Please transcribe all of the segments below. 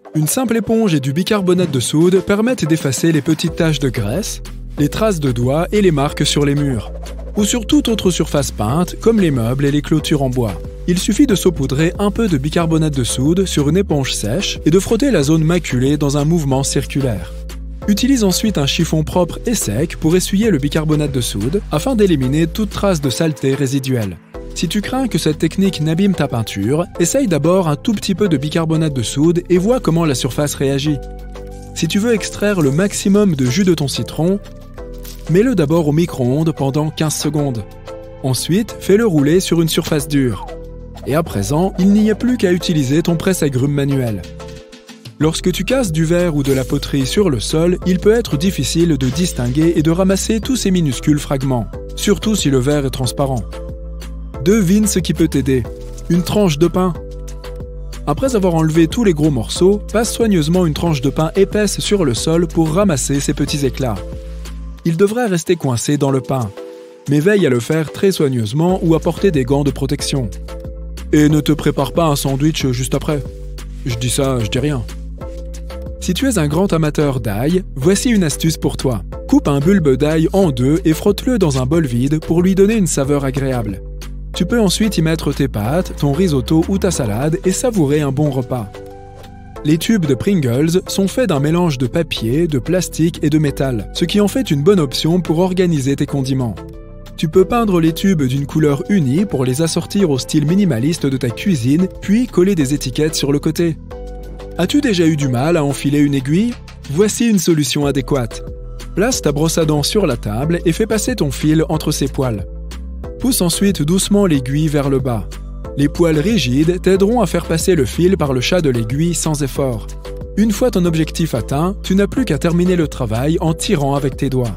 Une simple éponge et du bicarbonate de soude permettent d'effacer les petites taches de graisse, les traces de doigts et les marques sur les murs, ou sur toute autre surface peinte, comme les meubles et les clôtures en bois. Il suffit de saupoudrer un peu de bicarbonate de soude sur une éponge sèche et de frotter la zone maculée dans un mouvement circulaire. Utilise ensuite un chiffon propre et sec pour essuyer le bicarbonate de soude afin d'éliminer toute trace de saleté résiduelle. Si tu crains que cette technique n'abîme ta peinture, essaye d'abord un tout petit peu de bicarbonate de soude et vois comment la surface réagit. Si tu veux extraire le maximum de jus de ton citron, mets-le d'abord au micro-ondes pendant 15 secondes. Ensuite, fais-le rouler sur une surface dure. Et à présent, il n'y a plus qu'à utiliser ton presse-agrumes manuel. Lorsque tu casses du verre ou de la poterie sur le sol, il peut être difficile de distinguer et de ramasser tous ces minuscules fragments, surtout si le verre est transparent. Devine ce qui peut t'aider. Une tranche de pain. Après avoir enlevé tous les gros morceaux, passe soigneusement une tranche de pain épaisse sur le sol pour ramasser ces petits éclats. Ils devraient rester coincés dans le pain, mais veille à le faire très soigneusement ou à porter des gants de protection. Et ne te prépare pas un sandwich juste après. Je dis ça, je dis rien. Si tu es un grand amateur d'ail, voici une astuce pour toi. Coupe un bulbe d'ail en deux et frotte-le dans un bol vide pour lui donner une saveur agréable. Tu peux ensuite y mettre tes pâtes, ton risotto ou ta salade et savourer un bon repas. Les tubes de Pringles sont faits d'un mélange de papier, de plastique et de métal, ce qui en fait une bonne option pour organiser tes condiments. Tu peux peindre les tubes d'une couleur unie pour les assortir au style minimaliste de ta cuisine, puis coller des étiquettes sur le côté. As-tu déjà eu du mal à enfiler une aiguille? Voici une solution adéquate. Place ta brosse à dents sur la table et fais passer ton fil entre ses poils. Pousse ensuite doucement l'aiguille vers le bas. Les poils rigides t'aideront à faire passer le fil par le chat de l'aiguille sans effort. Une fois ton objectif atteint, tu n'as plus qu'à terminer le travail en tirant avec tes doigts.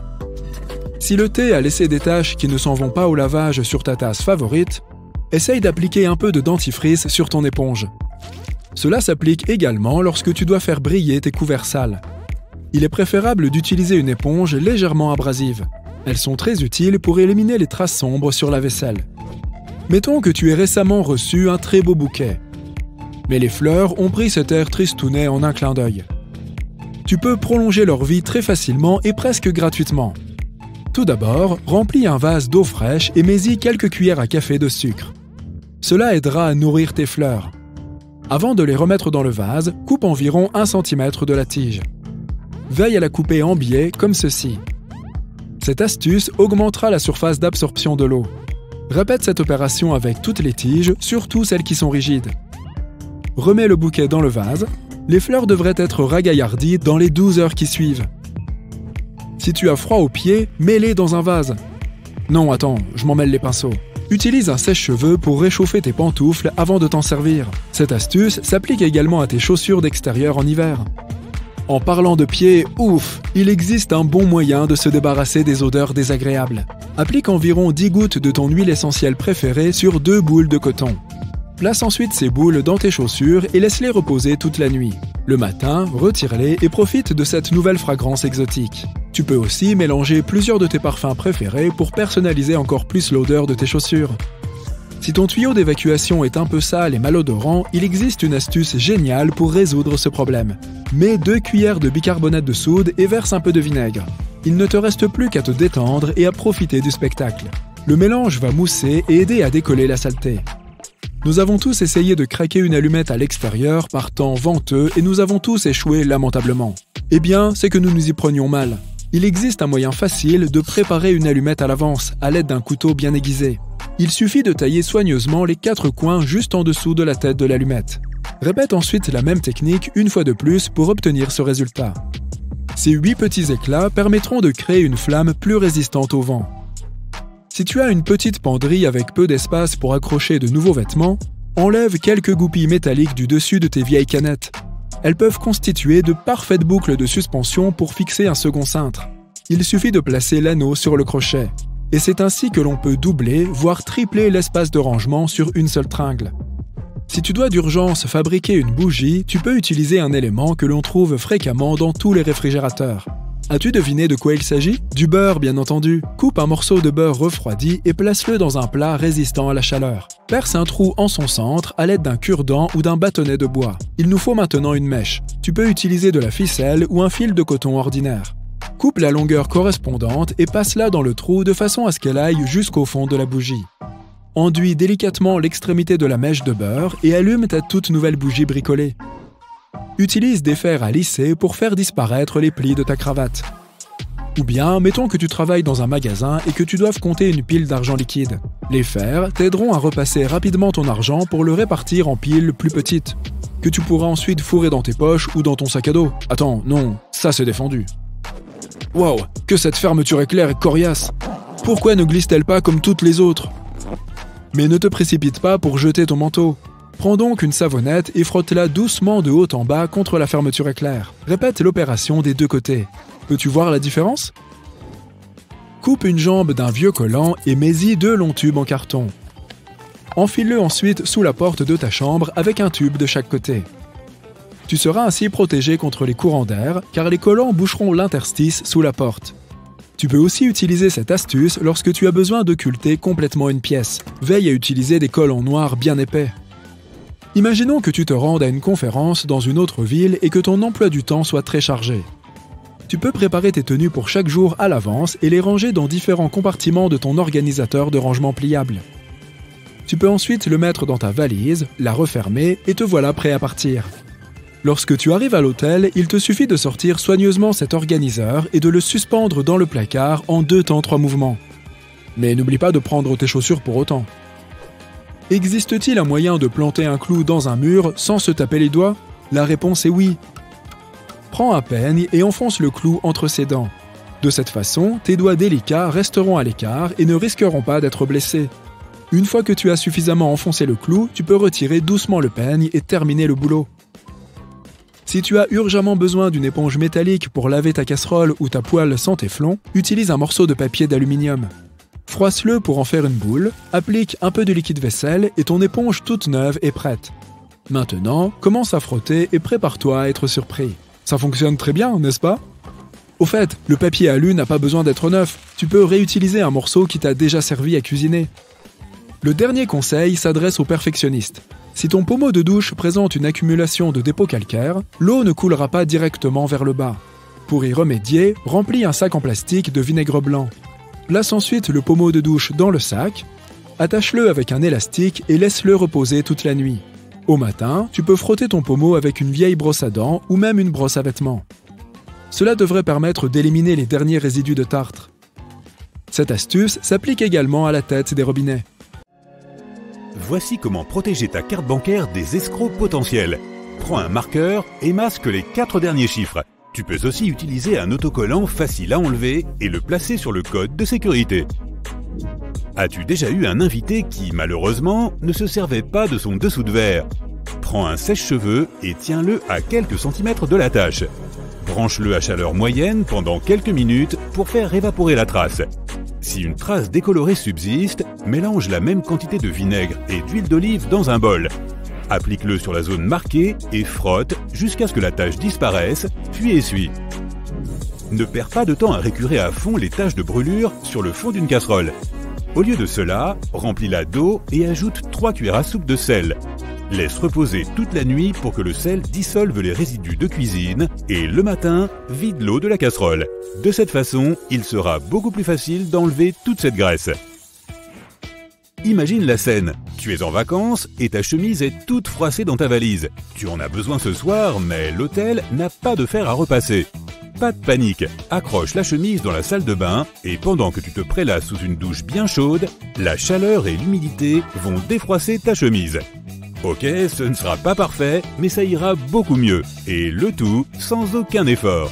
Si le thé a laissé des taches qui ne s'en vont pas au lavage sur ta tasse favorite, essaye d'appliquer un peu de dentifrice sur ton éponge. Cela s'applique également lorsque tu dois faire briller tes couverts sales. Il est préférable d'utiliser une éponge légèrement abrasive. Elles sont très utiles pour éliminer les traces sombres sur la vaisselle. Mettons que tu aies récemment reçu un très beau bouquet. Mais les fleurs ont pris cet air tristounet en un clin d'œil. Tu peux prolonger leur vie très facilement et presque gratuitement. Tout d'abord, remplis un vase d'eau fraîche et mets-y quelques cuillères à café de sucre. Cela aidera à nourrir tes fleurs. Avant de les remettre dans le vase, coupe environ 1 cm de la tige. Veille à la couper en biais comme ceci. Cette astuce augmentera la surface d'absorption de l'eau. Répète cette opération avec toutes les tiges, surtout celles qui sont rigides. Remets le bouquet dans le vase. Les fleurs devraient être ragaillardies dans les 12 heures qui suivent. Si tu as froid aux pieds, mets-les dans un vase. Non, attends, je m'en mêle les pinceaux. Utilise un sèche-cheveux pour réchauffer tes pantoufles avant de t'en servir. Cette astuce s'applique également à tes chaussures d'extérieur en hiver. En parlant de pieds, ouf, il existe un bon moyen de se débarrasser des odeurs désagréables. Applique environ 10 gouttes de ton huile essentielle préférée sur 2 boules de coton. Place ensuite ces boules dans tes chaussures et laisse-les reposer toute la nuit. Le matin, retire-les et profite de cette nouvelle fragrance exotique. Tu peux aussi mélanger plusieurs de tes parfums préférés pour personnaliser encore plus l'odeur de tes chaussures. Si ton tuyau d'évacuation est un peu sale et malodorant, il existe une astuce géniale pour résoudre ce problème. Mets 2 cuillères de bicarbonate de soude et verse un peu de vinaigre. Il ne te reste plus qu'à te détendre et à profiter du spectacle. Le mélange va mousser et aider à décoller la saleté. Nous avons tous essayé de craquer une allumette à l'extérieur par temps venteux et nous avons tous échoué lamentablement. Eh bien, c'est que nous nous y prenions mal. Il existe un moyen facile de préparer une allumette à l'avance à l'aide d'un couteau bien aiguisé. Il suffit de tailler soigneusement les 4 coins juste en dessous de la tête de l'allumette. Répète ensuite la même technique une fois de plus pour obtenir ce résultat. Ces 8 petits éclats permettront de créer une flamme plus résistante au vent. Si tu as une petite penderie avec peu d'espace pour accrocher de nouveaux vêtements, enlève quelques goupilles métalliques du dessus de tes vieilles canettes. Elles peuvent constituer de parfaites boucles de suspension pour fixer un second cintre. Il suffit de placer l'anneau sur le crochet. Et c'est ainsi que l'on peut doubler, voire tripler l'espace de rangement sur une seule tringle. Si tu dois d'urgence fabriquer une bougie, tu peux utiliser un élément que l'on trouve fréquemment dans tous les réfrigérateurs. As-tu deviné de quoi il s'agit? Du beurre, bien entendu. Coupe un morceau de beurre refroidi et place-le dans un plat résistant à la chaleur. Perce un trou en son centre à l'aide d'un cure-dent ou d'un bâtonnet de bois. Il nous faut maintenant une mèche. Tu peux utiliser de la ficelle ou un fil de coton ordinaire. Coupe la longueur correspondante et passe-la dans le trou de façon à ce qu'elle aille jusqu'au fond de la bougie. Enduis délicatement l'extrémité de la mèche de beurre et allume ta toute nouvelle bougie bricolée. Utilise des fers à lisser pour faire disparaître les plis de ta cravate. Ou bien, mettons que tu travailles dans un magasin et que tu doives compter une pile d'argent liquide. Les fers t'aideront à repasser rapidement ton argent pour le répartir en piles plus petites, que tu pourras ensuite fourrer dans tes poches ou dans ton sac à dos. Attends, non, ça c'est défendu. Waouh, que cette fermeture éclair est coriace! Pourquoi ne glisse-t-elle pas comme toutes les autres? Mais ne te précipite pas pour jeter ton manteau. Prends donc une savonnette et frotte-la doucement de haut en bas contre la fermeture éclair. Répète l'opération des deux côtés. Peux-tu voir la différence? Coupe une jambe d'un vieux collant et mets-y 2 longs tubes en carton. Enfile-le ensuite sous la porte de ta chambre avec un tube de chaque côté. Tu seras ainsi protégé contre les courants d'air car les collants boucheront l'interstice sous la porte. Tu peux aussi utiliser cette astuce lorsque tu as besoin d'occulter complètement une pièce. Veille à utiliser des collants noirs bien épais. Imaginons que tu te rendes à une conférence dans une autre ville et que ton emploi du temps soit très chargé. Tu peux préparer tes tenues pour chaque jour à l'avance et les ranger dans différents compartiments de ton organisateur de rangement pliable. Tu peux ensuite le mettre dans ta valise, la refermer et te voilà prêt à partir. Lorsque tu arrives à l'hôtel, il te suffit de sortir soigneusement cet organiseur et de le suspendre dans le placard en 2 temps 3 mouvements. Mais n'oublie pas de prendre tes chaussures pour autant. Existe-t-il un moyen de planter un clou dans un mur sans se taper les doigts? La réponse est oui. Prends un peigne et enfonce le clou entre ses dents. De cette façon, tes doigts délicats resteront à l'écart et ne risqueront pas d'être blessés. Une fois que tu as suffisamment enfoncé le clou, tu peux retirer doucement le peigne et terminer le boulot. Si tu as urgemment besoin d'une éponge métallique pour laver ta casserole ou ta poêle sans téflon, utilise un morceau de papier d'aluminium. Froisse-le pour en faire une boule, applique un peu de liquide vaisselle et ton éponge toute neuve est prête. Maintenant, commence à frotter et prépare-toi à être surpris. Ça fonctionne très bien, n'est-ce pas? Au fait, le papier alu n'a pas besoin d'être neuf. Tu peux réutiliser un morceau qui t'a déjà servi à cuisiner. Le dernier conseil s'adresse aux perfectionnistes. Si ton pommeau de douche présente une accumulation de dépôts calcaires, l'eau ne coulera pas directement vers le bas. Pour y remédier, remplis un sac en plastique de vinaigre blanc. Place ensuite le pommeau de douche dans le sac, attache-le avec un élastique et laisse-le reposer toute la nuit. Au matin, tu peux frotter ton pommeau avec une vieille brosse à dents ou même une brosse à vêtements. Cela devrait permettre d'éliminer les derniers résidus de tartre. Cette astuce s'applique également à la tête des robinets. Voici comment protéger ta carte bancaire des escrocs potentiels. Prends un marqueur et masque les 4 derniers chiffres. Tu peux aussi utiliser un autocollant facile à enlever et le placer sur le code de sécurité. As-tu déjà eu un invité qui, malheureusement, ne se servait pas de son dessous de verre? Prends un sèche-cheveux et tiens-le à quelques centimètres de la tache. Branche-le à chaleur moyenne pendant quelques minutes pour faire évaporer la trace. Si une trace décolorée subsiste, mélange la même quantité de vinaigre et d'huile d'olive dans un bol. Applique-le sur la zone marquée et frotte jusqu'à ce que la tache disparaisse, puis essuie. Ne perds pas de temps à récurer à fond les taches de brûlure sur le fond d'une casserole. Au lieu de cela, remplis-la d'eau et ajoute 3 cuillères à soupe de sel. Laisse reposer toute la nuit pour que le sel dissolve les résidus de cuisine et le matin, vide l'eau de la casserole. De cette façon, il sera beaucoup plus facile d'enlever toute cette graisse. Imagine la scène. Tu es en vacances et ta chemise est toute froissée dans ta valise. Tu en as besoin ce soir, mais l'hôtel n'a pas de fer à repasser. Pas de panique, accroche la chemise dans la salle de bain et pendant que tu te prélasses sous une douche bien chaude, la chaleur et l'humidité vont défroisser ta chemise. Ok, ce ne sera pas parfait, mais ça ira beaucoup mieux, et le tout sans aucun effort.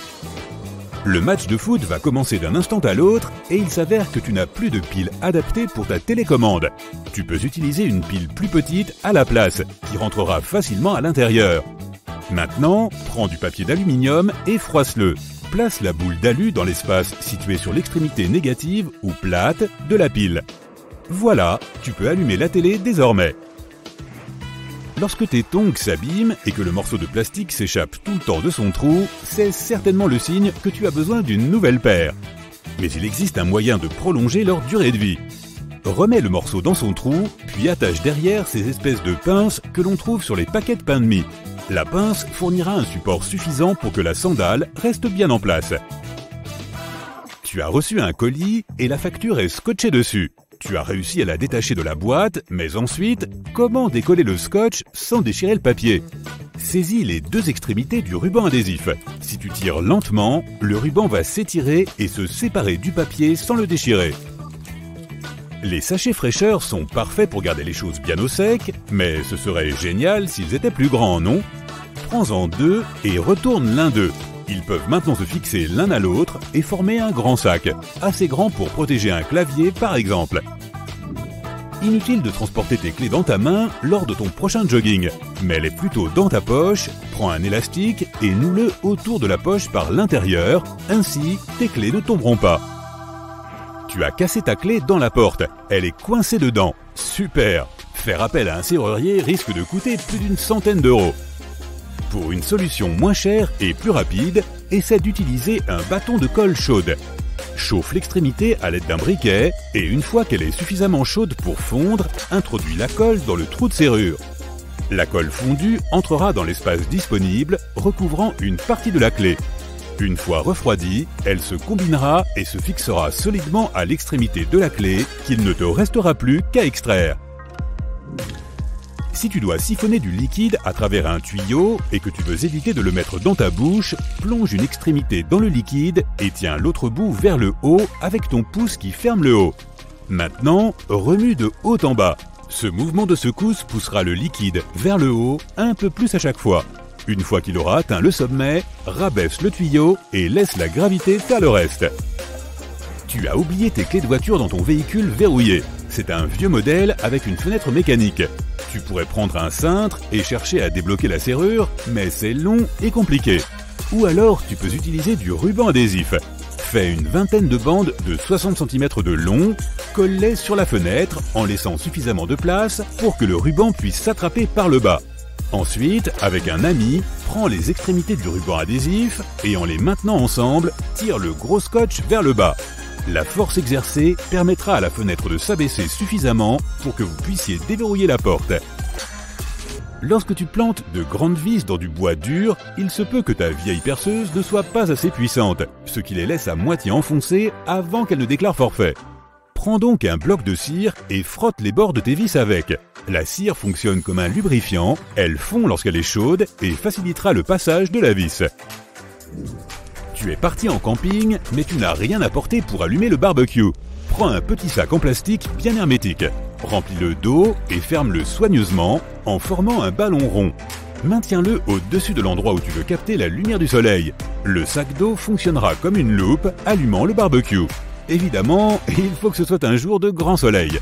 Le match de foot va commencer d'un instant à l'autre et il s'avère que tu n'as plus de pile adaptée pour ta télécommande. Tu peux utiliser une pile plus petite à la place, qui rentrera facilement à l'intérieur. Maintenant, prends du papier d'aluminium et froisse-le. Place la boule d'alu dans l'espace situé sur l'extrémité négative ou plate de la pile. Voilà, tu peux allumer la télé désormais. Lorsque tes tongs s'abîment et que le morceau de plastique s'échappe tout le temps de son trou, c'est certainement le signe que tu as besoin d'une nouvelle paire. Mais il existe un moyen de prolonger leur durée de vie. Remets le morceau dans son trou, puis attache derrière ces espèces de pinces que l'on trouve sur les paquets de pain de mie. La pince fournira un support suffisant pour que la sandale reste bien en place. Tu as reçu un colis et la facture est scotchée dessus. Tu as réussi à la détacher de la boîte, mais ensuite, comment décoller le scotch sans déchirer le papier? Saisis les deux extrémités du ruban adhésif. Si tu tires lentement, le ruban va s'étirer et se séparer du papier sans le déchirer. Les sachets fraîcheurs sont parfaits pour garder les choses bien au sec, mais ce serait génial s'ils étaient plus grands, non? Prends-en deux et retourne l'un d'eux. Ils peuvent maintenant se fixer l'un à l'autre et former un grand sac, assez grand pour protéger un clavier par exemple. Inutile de transporter tes clés dans ta main lors de ton prochain jogging. Mets-les plutôt dans ta poche, prends un élastique et noue-le autour de la poche par l'intérieur, ainsi tes clés ne tomberont pas. Tu as cassé ta clé dans la porte, elle est coincée dedans. Super! Faire appel à un serrurier risque de coûter plus d'une centaine d'euros. Pour une solution moins chère et plus rapide, essaie d'utiliser un bâton de colle chaude. Chauffe l'extrémité à l'aide d'un briquet et une fois qu'elle est suffisamment chaude pour fondre, introduis la colle dans le trou de serrure. La colle fondue entrera dans l'espace disponible, recouvrant une partie de la clé. Une fois refroidie, elle se combinera et se fixera solidement à l'extrémité de la clé qu'il ne te restera plus qu'à extraire. Si tu dois siphonner du liquide à travers un tuyau et que tu veux éviter de le mettre dans ta bouche, plonge une extrémité dans le liquide et tiens l'autre bout vers le haut avec ton pouce qui ferme le haut. Maintenant, remue de haut en bas. Ce mouvement de secousse poussera le liquide vers le haut un peu plus à chaque fois. Une fois qu'il aura atteint le sommet, rabaisse le tuyau et laisse la gravité faire le reste. Tu as oublié tes clés de voiture dans ton véhicule verrouillé. C'est un vieux modèle avec une fenêtre mécanique. Tu pourrais prendre un cintre et chercher à débloquer la serrure, mais c'est long et compliqué. Ou alors tu peux utiliser du ruban adhésif. Fais une vingtaine de bandes de 60 cm de long, colle-les sur la fenêtre en laissant suffisamment de place pour que le ruban puisse s'attraper par le bas. Ensuite, avec un ami, prends les extrémités du ruban adhésif et en les maintenant ensemble, tire le gros scotch vers le bas. La force exercée permettra à la fenêtre de s'abaisser suffisamment pour que vous puissiez déverrouiller la porte. Lorsque tu plantes de grandes vis dans du bois dur, il se peut que ta vieille perceuse ne soit pas assez puissante, ce qui les laisse à moitié enfoncées avant qu'elle ne déclare forfait. Prends donc un bloc de cire et frotte les bords de tes vis avec. La cire fonctionne comme un lubrifiant, elle fond lorsqu'elle est chaude et facilitera le passage de la vis. Tu es parti en camping, mais tu n'as rien apporté pour allumer le barbecue. Prends un petit sac en plastique bien hermétique. Remplis-le d'eau et ferme-le soigneusement en formant un ballon rond. Maintiens-le au-dessus de l'endroit où tu veux capter la lumière du soleil. Le sac d'eau fonctionnera comme une loupe, allumant le barbecue. Évidemment, il faut que ce soit un jour de grand soleil.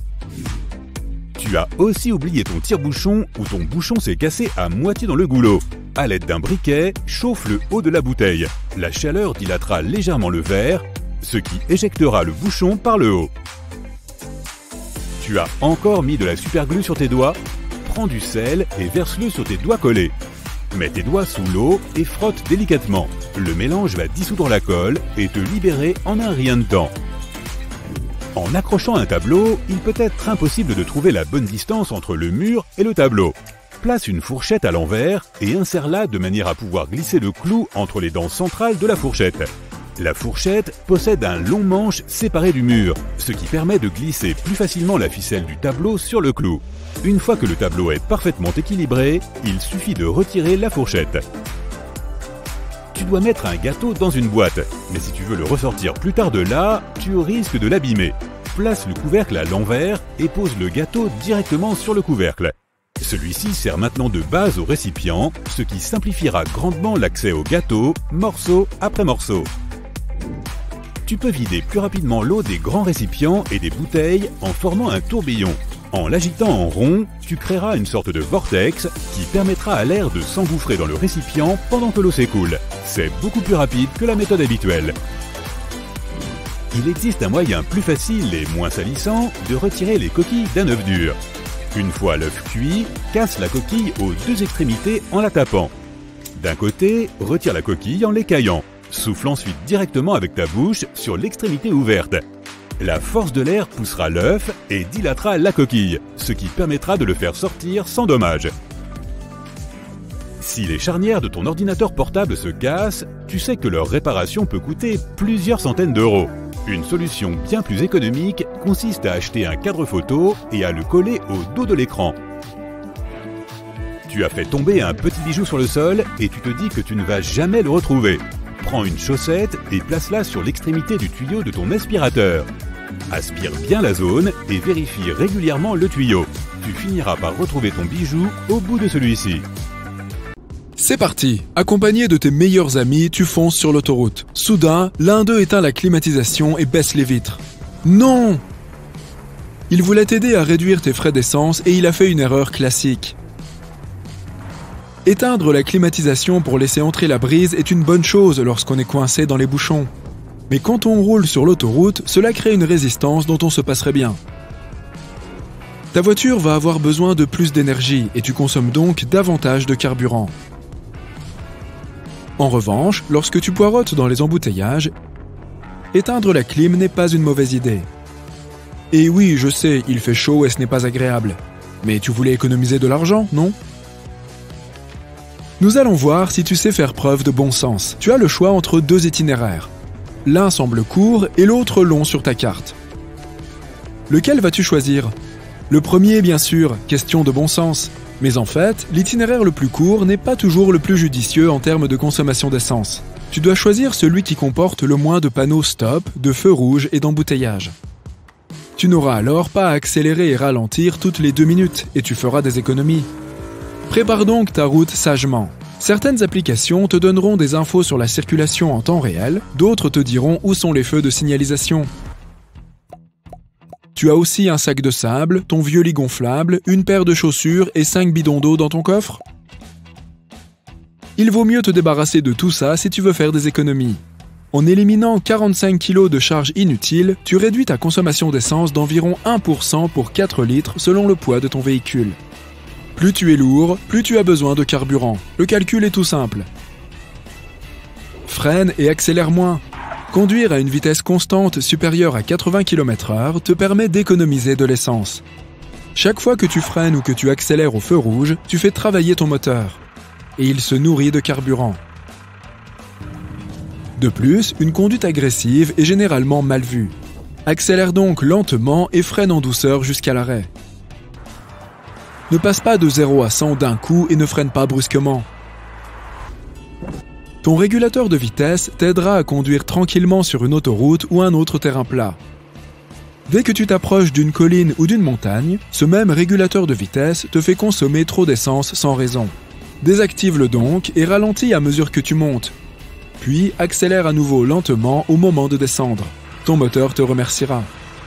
Tu as aussi oublié ton tire-bouchon ou ton bouchon s'est cassé à moitié dans le goulot. À l'aide d'un briquet, chauffe le haut de la bouteille. La chaleur dilatera légèrement le verre, ce qui éjectera le bouchon par le haut. Tu as encore mis de la superglue sur tes doigts? Prends du sel et verse-le sur tes doigts collés. Mets tes doigts sous l'eau et frotte délicatement. Le mélange va dissoudre la colle et te libérer en un rien de temps. En accrochant un tableau, il peut être impossible de trouver la bonne distance entre le mur et le tableau. Place une fourchette à l'envers et insère-la de manière à pouvoir glisser le clou entre les dents centrales de la fourchette. La fourchette possède un long manche séparé du mur, ce qui permet de glisser plus facilement la ficelle du tableau sur le clou. Une fois que le tableau est parfaitement équilibré, il suffit de retirer la fourchette. Tu dois mettre un gâteau dans une boîte, mais si tu veux le ressortir plus tard de là, tu risques de l'abîmer. Place le couvercle à l'envers et pose le gâteau directement sur le couvercle. Celui-ci sert maintenant de base au récipient, ce qui simplifiera grandement l'accès au gâteau, morceau après morceau. Tu peux vider plus rapidement l'eau des grands récipients et des bouteilles en formant un tourbillon. En l'agitant en rond, tu créeras une sorte de vortex qui permettra à l'air de s'engouffrer dans le récipient pendant que l'eau s'écoule. C'est beaucoup plus rapide que la méthode habituelle. Il existe un moyen plus facile et moins salissant de retirer les coquilles d'un œuf dur. Une fois l'œuf cuit, casse la coquille aux deux extrémités en la tapant. D'un côté, retire la coquille en l'écaillant. Souffle ensuite directement avec ta bouche sur l'extrémité ouverte. La force de l'air poussera l'œuf et dilatera la coquille, ce qui permettra de le faire sortir sans dommage. Si les charnières de ton ordinateur portable se cassent, tu sais que leur réparation peut coûter plusieurs centaines d'euros. Une solution bien plus économique consiste à acheter un cadre photo et à le coller au dos de l'écran. Tu as fait tomber un petit bijou sur le sol et tu te dis que tu ne vas jamais le retrouver. Prends une chaussette et place-la sur l'extrémité du tuyau de ton aspirateur. Aspire bien la zone et vérifie régulièrement le tuyau. Tu finiras par retrouver ton bijou au bout de celui-ci. C'est parti! Accompagné de tes meilleurs amis, tu fonces sur l'autoroute. Soudain, l'un d'eux éteint la climatisation et baisse les vitres. Non! Il voulait t'aider à réduire tes frais d'essence et il a fait une erreur classique. Éteindre la climatisation pour laisser entrer la brise est une bonne chose lorsqu'on est coincé dans les bouchons. Mais quand on roule sur l'autoroute, cela crée une résistance dont on se passerait bien. Ta voiture va avoir besoin de plus d'énergie et tu consommes donc davantage de carburant. En revanche, lorsque tu poireautes dans les embouteillages, éteindre la clim n'est pas une mauvaise idée. Et oui, je sais, il fait chaud et ce n'est pas agréable. Mais tu voulais économiser de l'argent, non ? Nous allons voir si tu sais faire preuve de bon sens. Tu as le choix entre deux itinéraires. L'un semble court et l'autre long sur ta carte. Lequel vas-tu choisir ? Le premier, bien sûr, question de bon sens. Mais en fait, l'itinéraire le plus court n'est pas toujours le plus judicieux en termes de consommation d'essence. Tu dois choisir celui qui comporte le moins de panneaux stop, de feux rouges et d'embouteillages. Tu n'auras alors pas à accélérer et ralentir toutes les 2 minutes et tu feras des économies. Prépare donc ta route sagement. Certaines applications te donneront des infos sur la circulation en temps réel, d'autres te diront où sont les feux de signalisation. Tu as aussi un sac de sable, ton vieux lit gonflable, une paire de chaussures et 5 bidons d'eau dans ton coffre ? Il vaut mieux te débarrasser de tout ça si tu veux faire des économies. En éliminant 45 kg de charges inutiles, tu réduis ta consommation d'essence d'environ 1% pour 4 litres selon le poids de ton véhicule. Plus tu es lourd, plus tu as besoin de carburant. Le calcul est tout simple. Freine et accélère moins. Conduire à une vitesse constante supérieure à 80 km/h te permet d'économiser de l'essence. Chaque fois que tu freines ou que tu accélères au feu rouge, tu fais travailler ton moteur. Et il se nourrit de carburant. De plus, une conduite agressive est généralement mal vue. Accélère donc lentement et freine en douceur jusqu'à l'arrêt. Ne passe pas de 0 à 100 d'un coup et ne freine pas brusquement. Ton régulateur de vitesse t'aidera à conduire tranquillement sur une autoroute ou un autre terrain plat. Dès que tu t'approches d'une colline ou d'une montagne, ce même régulateur de vitesse te fait consommer trop d'essence sans raison. Désactive-le donc et ralentis à mesure que tu montes. Puis accélère à nouveau lentement au moment de descendre. Ton moteur te remerciera.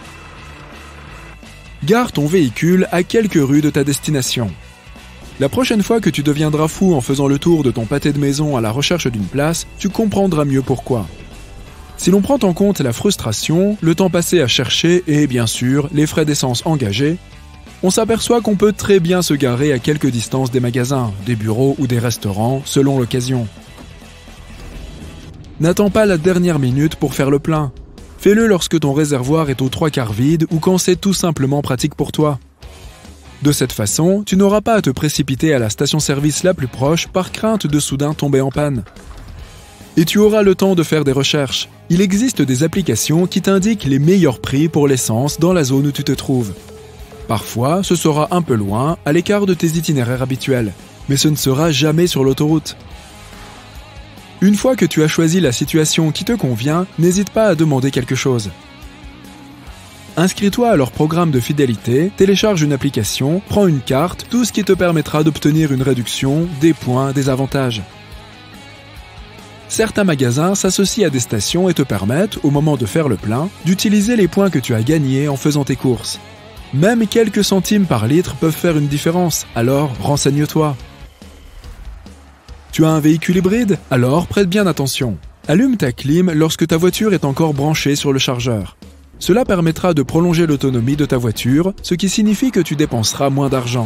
Gare ton véhicule à quelques rues de ta destination. La prochaine fois que tu deviendras fou en faisant le tour de ton pâté de maison à la recherche d'une place, tu comprendras mieux pourquoi. Si l'on prend en compte la frustration, le temps passé à chercher et, bien sûr, les frais d'essence engagés, on s'aperçoit qu'on peut très bien se garer à quelque distance des magasins, des bureaux ou des restaurants, selon l'occasion. N'attends pas la dernière minute pour faire le plein. Fais-le lorsque ton réservoir est aux 3/4 vide ou quand c'est tout simplement pratique pour toi. De cette façon, tu n'auras pas à te précipiter à la station-service la plus proche par crainte de soudain tomber en panne. Et tu auras le temps de faire des recherches. Il existe des applications qui t'indiquent les meilleurs prix pour l'essence dans la zone où tu te trouves. Parfois, ce sera un peu loin, à l'écart de tes itinéraires habituels, mais ce ne sera jamais sur l'autoroute. Une fois que tu as choisi la situation qui te convient, n'hésite pas à demander quelque chose. Inscris-toi à leur programme de fidélité, télécharge une application, prends une carte, tout ce qui te permettra d'obtenir une réduction, des points, des avantages. Certains magasins s'associent à des stations et te permettent, au moment de faire le plein, d'utiliser les points que tu as gagnés en faisant tes courses. Même quelques centimes par litre peuvent faire une différence, alors renseigne-toi. Tu as un véhicule hybride? Alors prête bien attention. Allume ta clim lorsque ta voiture est encore branchée sur le chargeur. Cela permettra de prolonger l'autonomie de ta voiture, ce qui signifie que tu dépenseras moins d'argent.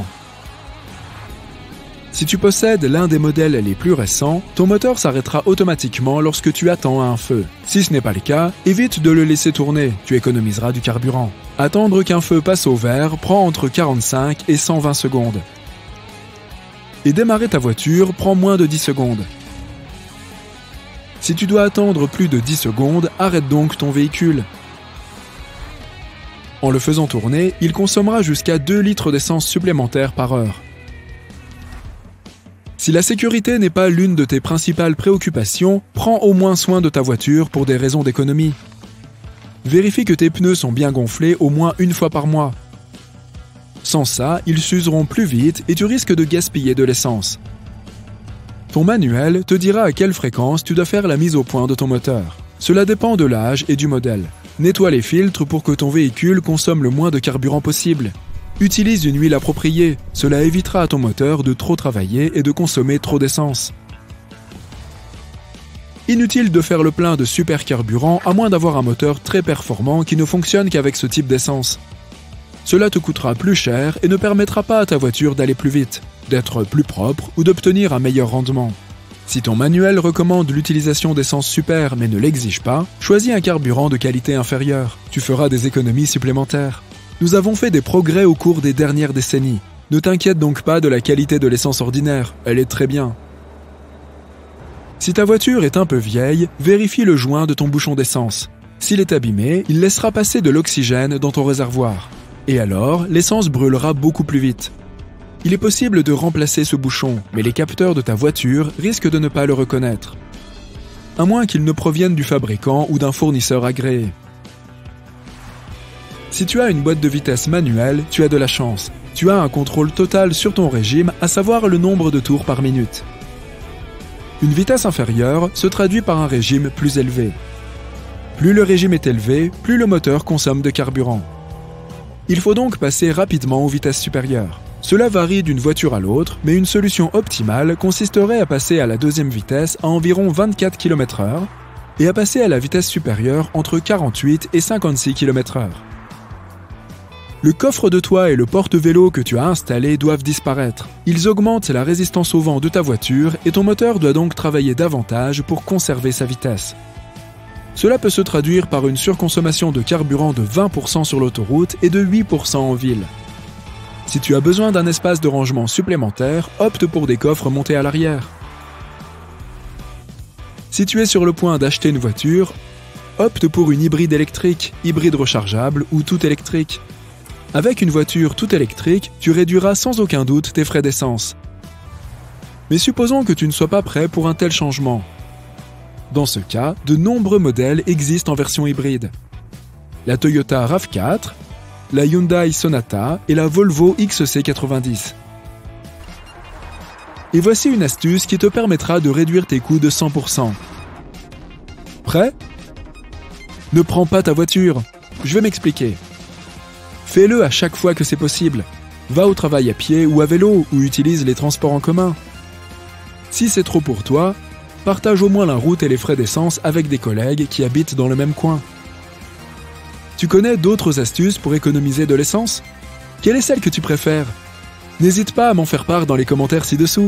Si tu possèdes l'un des modèles les plus récents, ton moteur s'arrêtera automatiquement lorsque tu attends à un feu. Si ce n'est pas le cas, évite de le laisser tourner, tu économiseras du carburant. Attendre qu'un feu passe au vert prend entre 45 et 120 secondes. Et démarrer ta voiture prend moins de 10 secondes. Si tu dois attendre plus de 10 secondes, arrête donc ton véhicule. En le faisant tourner, il consommera jusqu'à 2 litres d'essence supplémentaire par heure. Si la sécurité n'est pas l'une de tes principales préoccupations, prends au moins soin de ta voiture pour des raisons d'économie. Vérifie que tes pneus sont bien gonflés au moins une fois par mois. Sans ça, ils s'useront plus vite et tu risques de gaspiller de l'essence. Ton manuel te dira à quelle fréquence tu dois faire la mise au point de ton moteur. Cela dépend de l'âge et du modèle. Nettoie les filtres pour que ton véhicule consomme le moins de carburant possible. Utilise une huile appropriée, cela évitera à ton moteur de trop travailler et de consommer trop d'essence. Inutile de faire le plein de super carburant à moins d'avoir un moteur très performant qui ne fonctionne qu'avec ce type d'essence. Cela te coûtera plus cher et ne permettra pas à ta voiture d'aller plus vite, d'être plus propre ou d'obtenir un meilleur rendement. Si ton manuel recommande l'utilisation d'essence super mais ne l'exige pas, choisis un carburant de qualité inférieure. Tu feras des économies supplémentaires. Nous avons fait des progrès au cours des dernières décennies. Ne t'inquiète donc pas de la qualité de l'essence ordinaire, elle est très bien. Si ta voiture est un peu vieille, vérifie le joint de ton bouchon d'essence. S'il est abîmé, il laissera passer de l'oxygène dans ton réservoir. Et alors, l'essence brûlera beaucoup plus vite. Il est possible de remplacer ce bouchon, mais les capteurs de ta voiture risquent de ne pas le reconnaître. À moins qu'ils ne proviennent du fabricant ou d'un fournisseur agréé. Si tu as une boîte de vitesse manuelle, tu as de la chance. Tu as un contrôle total sur ton régime, à savoir le nombre de tours par minute. Une vitesse inférieure se traduit par un régime plus élevé. Plus le régime est élevé, plus le moteur consomme de carburant. Il faut donc passer rapidement aux vitesses supérieures. Cela varie d'une voiture à l'autre, mais une solution optimale consisterait à passer à la deuxième vitesse à environ 24 km/h et à passer à la vitesse supérieure entre 48 et 56 km/h. Le coffre de toit et le porte-vélo que tu as installés doivent disparaître. Ils augmentent la résistance au vent de ta voiture et ton moteur doit donc travailler davantage pour conserver sa vitesse. Cela peut se traduire par une surconsommation de carburant de 20% sur l'autoroute et de 8% en ville. Si tu as besoin d'un espace de rangement supplémentaire, opte pour des coffres montés à l'arrière. Si tu es sur le point d'acheter une voiture, opte pour une hybride électrique, hybride rechargeable ou tout électrique. Avec une voiture tout électrique, tu réduiras sans aucun doute tes frais d'essence. Mais supposons que tu ne sois pas prêt pour un tel changement. Dans ce cas, de nombreux modèles existent en version hybride. La Toyota RAV4, la Hyundai Sonata et la Volvo XC90. Et voici une astuce qui te permettra de réduire tes coûts de 100%. Prêt ? Ne prends pas ta voiture. Je vais m'expliquer. Fais-le à chaque fois que c'est possible. Va au travail à pied ou à vélo ou utilise les transports en commun. Si c'est trop pour toi, partage au moins la route et les frais d'essence avec des collègues qui habitent dans le même coin. Tu connais d'autres astuces pour économiser de l'essence ? Quelle est celle que tu préfères ? N'hésite pas à m'en faire part dans les commentaires ci-dessous.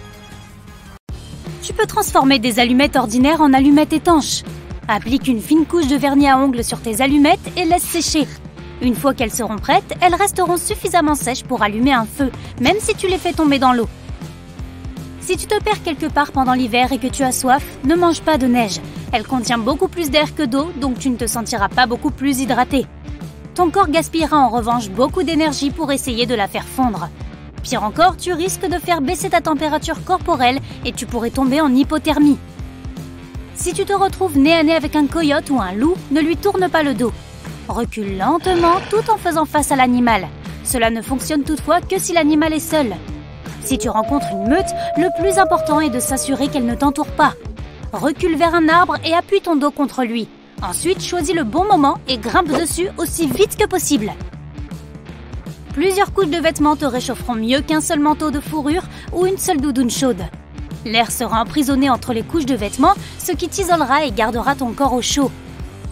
Tu peux transformer des allumettes ordinaires en allumettes étanches. Applique une fine couche de vernis à ongles sur tes allumettes et laisse sécher. Une fois qu'elles seront prêtes, elles resteront suffisamment sèches pour allumer un feu, même si tu les fais tomber dans l'eau. Si tu te perds quelque part pendant l'hiver et que tu as soif, ne mange pas de neige. Elle contient beaucoup plus d'air que d'eau, donc tu ne te sentiras pas beaucoup plus hydraté. Ton corps gaspillera en revanche beaucoup d'énergie pour essayer de la faire fondre. Pire encore, tu risques de faire baisser ta température corporelle et tu pourrais tomber en hypothermie. Si tu te retrouves nez à nez avec un coyote ou un loup, ne lui tourne pas le dos. Recule lentement tout en faisant face à l'animal. Cela ne fonctionne toutefois que si l'animal est seul. Si tu rencontres une meute, le plus important est de s'assurer qu'elle ne t'entoure pas. Recule vers un arbre et appuie ton dos contre lui. Ensuite, choisis le bon moment et grimpe dessus aussi vite que possible. Plusieurs couches de vêtements te réchaufferont mieux qu'un seul manteau de fourrure ou une seule doudoune chaude. L'air sera emprisonné entre les couches de vêtements, ce qui t'isolera et gardera ton corps au chaud.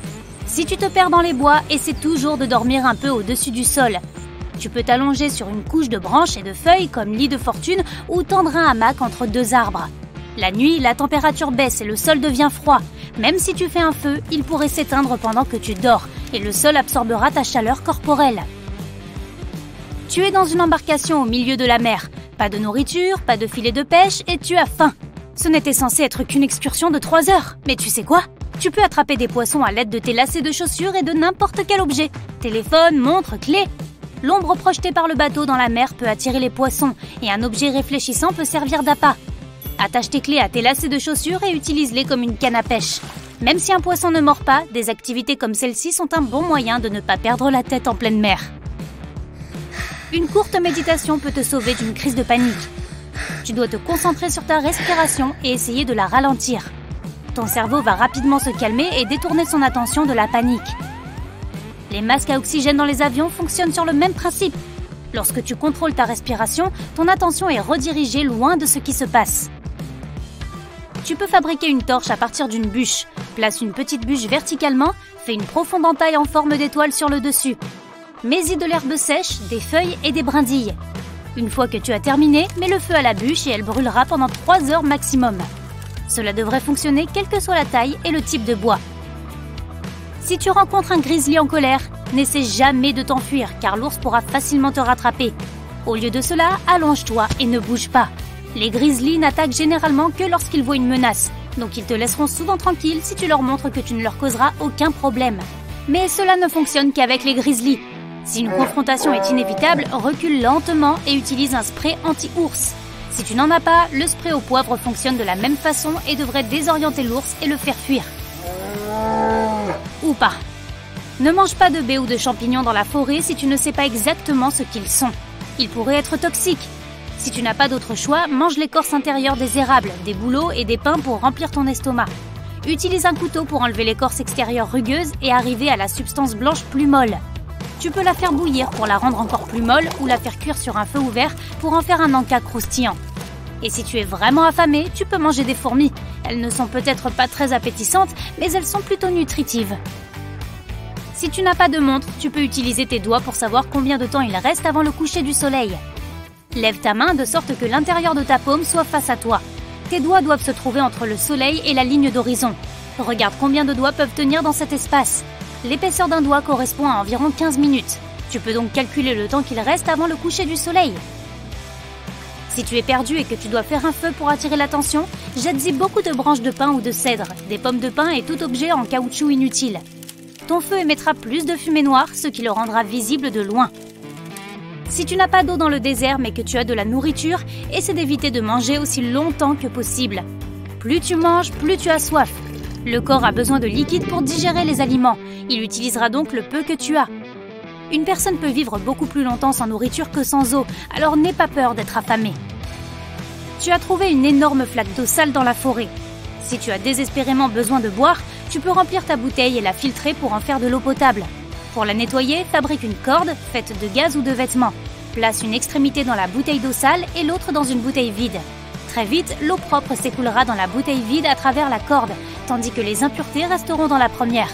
Si tu te perds dans les bois, essaie toujours de dormir un peu au-dessus du sol. Tu peux t'allonger sur une couche de branches et de feuilles comme lit de fortune ou tendre un hamac entre deux arbres. La nuit, la température baisse et le sol devient froid. Même si tu fais un feu, il pourrait s'éteindre pendant que tu dors et le sol absorbera ta chaleur corporelle. Tu es dans une embarcation au milieu de la mer. Pas de nourriture, pas de filet de pêche et tu as faim. Ce n'était censé être qu'une excursion de 3 heures. Mais tu sais quoi ? Tu peux attraper des poissons à l'aide de tes lacets de chaussures et de n'importe quel objet. Téléphone, montre, clé. L'ombre projetée par le bateau dans la mer peut attirer les poissons et un objet réfléchissant peut servir d'appât. Attache tes clés à tes lacets de chaussures et utilise-les comme une canne à pêche. Même si un poisson ne mord pas, des activités comme celle-ci sont un bon moyen de ne pas perdre la tête en pleine mer. Une courte méditation peut te sauver d'une crise de panique. Tu dois te concentrer sur ta respiration et essayer de la ralentir. Ton cerveau va rapidement se calmer et détourner son attention de la panique. Les masques à oxygène dans les avions fonctionnent sur le même principe. Lorsque tu contrôles ta respiration, ton attention est redirigée loin de ce qui se passe. Tu peux fabriquer une torche à partir d'une bûche. Place une petite bûche verticalement, fais une profonde entaille en forme d'étoile sur le dessus. Mets-y de l'herbe sèche, des feuilles et des brindilles. Une fois que tu as terminé, mets le feu à la bûche et elle brûlera pendant 3 heures maximum. Cela devrait fonctionner quelle que soit la taille et le type de bois. Si tu rencontres un grizzly en colère, n'essaie jamais de t'enfuir car l'ours pourra facilement te rattraper. Au lieu de cela, allonge-toi et ne bouge pas. Les grizzlies n'attaquent généralement que lorsqu'ils voient une menace, donc ils te laisseront souvent tranquille si tu leur montres que tu ne leur causeras aucun problème. Mais cela ne fonctionne qu'avec les grizzlies. Si une confrontation est inévitable, recule lentement et utilise un spray anti-ours. Si tu n'en as pas, le spray au poivre fonctionne de la même façon et devrait désorienter l'ours et le faire fuir. Ou pas. Ne mange pas de baies ou de champignons dans la forêt si tu ne sais pas exactement ce qu'ils sont. Ils pourraient être toxiques. Si tu n'as pas d'autre choix, mange l'écorce intérieure des érables, des bouleaux et des pins pour remplir ton estomac. Utilise un couteau pour enlever l'écorce extérieure rugueuse et arriver à la substance blanche plus molle. Tu peux la faire bouillir pour la rendre encore plus molle ou la faire cuire sur un feu ouvert pour en faire un encas croustillant. Et si tu es vraiment affamé, tu peux manger des fourmis. Elles ne sont peut-être pas très appétissantes, mais elles sont plutôt nutritives. Si tu n'as pas de montre, tu peux utiliser tes doigts pour savoir combien de temps il reste avant le coucher du soleil. Lève ta main de sorte que l'intérieur de ta paume soit face à toi. Tes doigts doivent se trouver entre le soleil et la ligne d'horizon. Regarde combien de doigts peuvent tenir dans cet espace. L'épaisseur d'un doigt correspond à environ 15 minutes. Tu peux donc calculer le temps qu'il reste avant le coucher du soleil. Si tu es perdu et que tu dois faire un feu pour attirer l'attention, jette-y beaucoup de branches de pin ou de cèdre, des pommes de pin et tout objet en caoutchouc inutile. Ton feu émettra plus de fumée noire, ce qui le rendra visible de loin. Si tu n'as pas d'eau dans le désert mais que tu as de la nourriture, essaie d'éviter de manger aussi longtemps que possible. Plus tu manges, plus tu as soif. Le corps a besoin de liquide pour digérer les aliments. Il utilisera donc le peu que tu as. Une personne peut vivre beaucoup plus longtemps sans nourriture que sans eau, alors n'aie pas peur d'être affamé. Tu as trouvé une énorme flaque d'eau sale dans la forêt. Si tu as désespérément besoin de boire, tu peux remplir ta bouteille et la filtrer pour en faire de l'eau potable. Pour la nettoyer, fabrique une corde faite de gaz ou de vêtements. Place une extrémité dans la bouteille d'eau sale et l'autre dans une bouteille vide. Très vite, l'eau propre s'écoulera dans la bouteille vide à travers la corde, tandis que les impuretés resteront dans la première.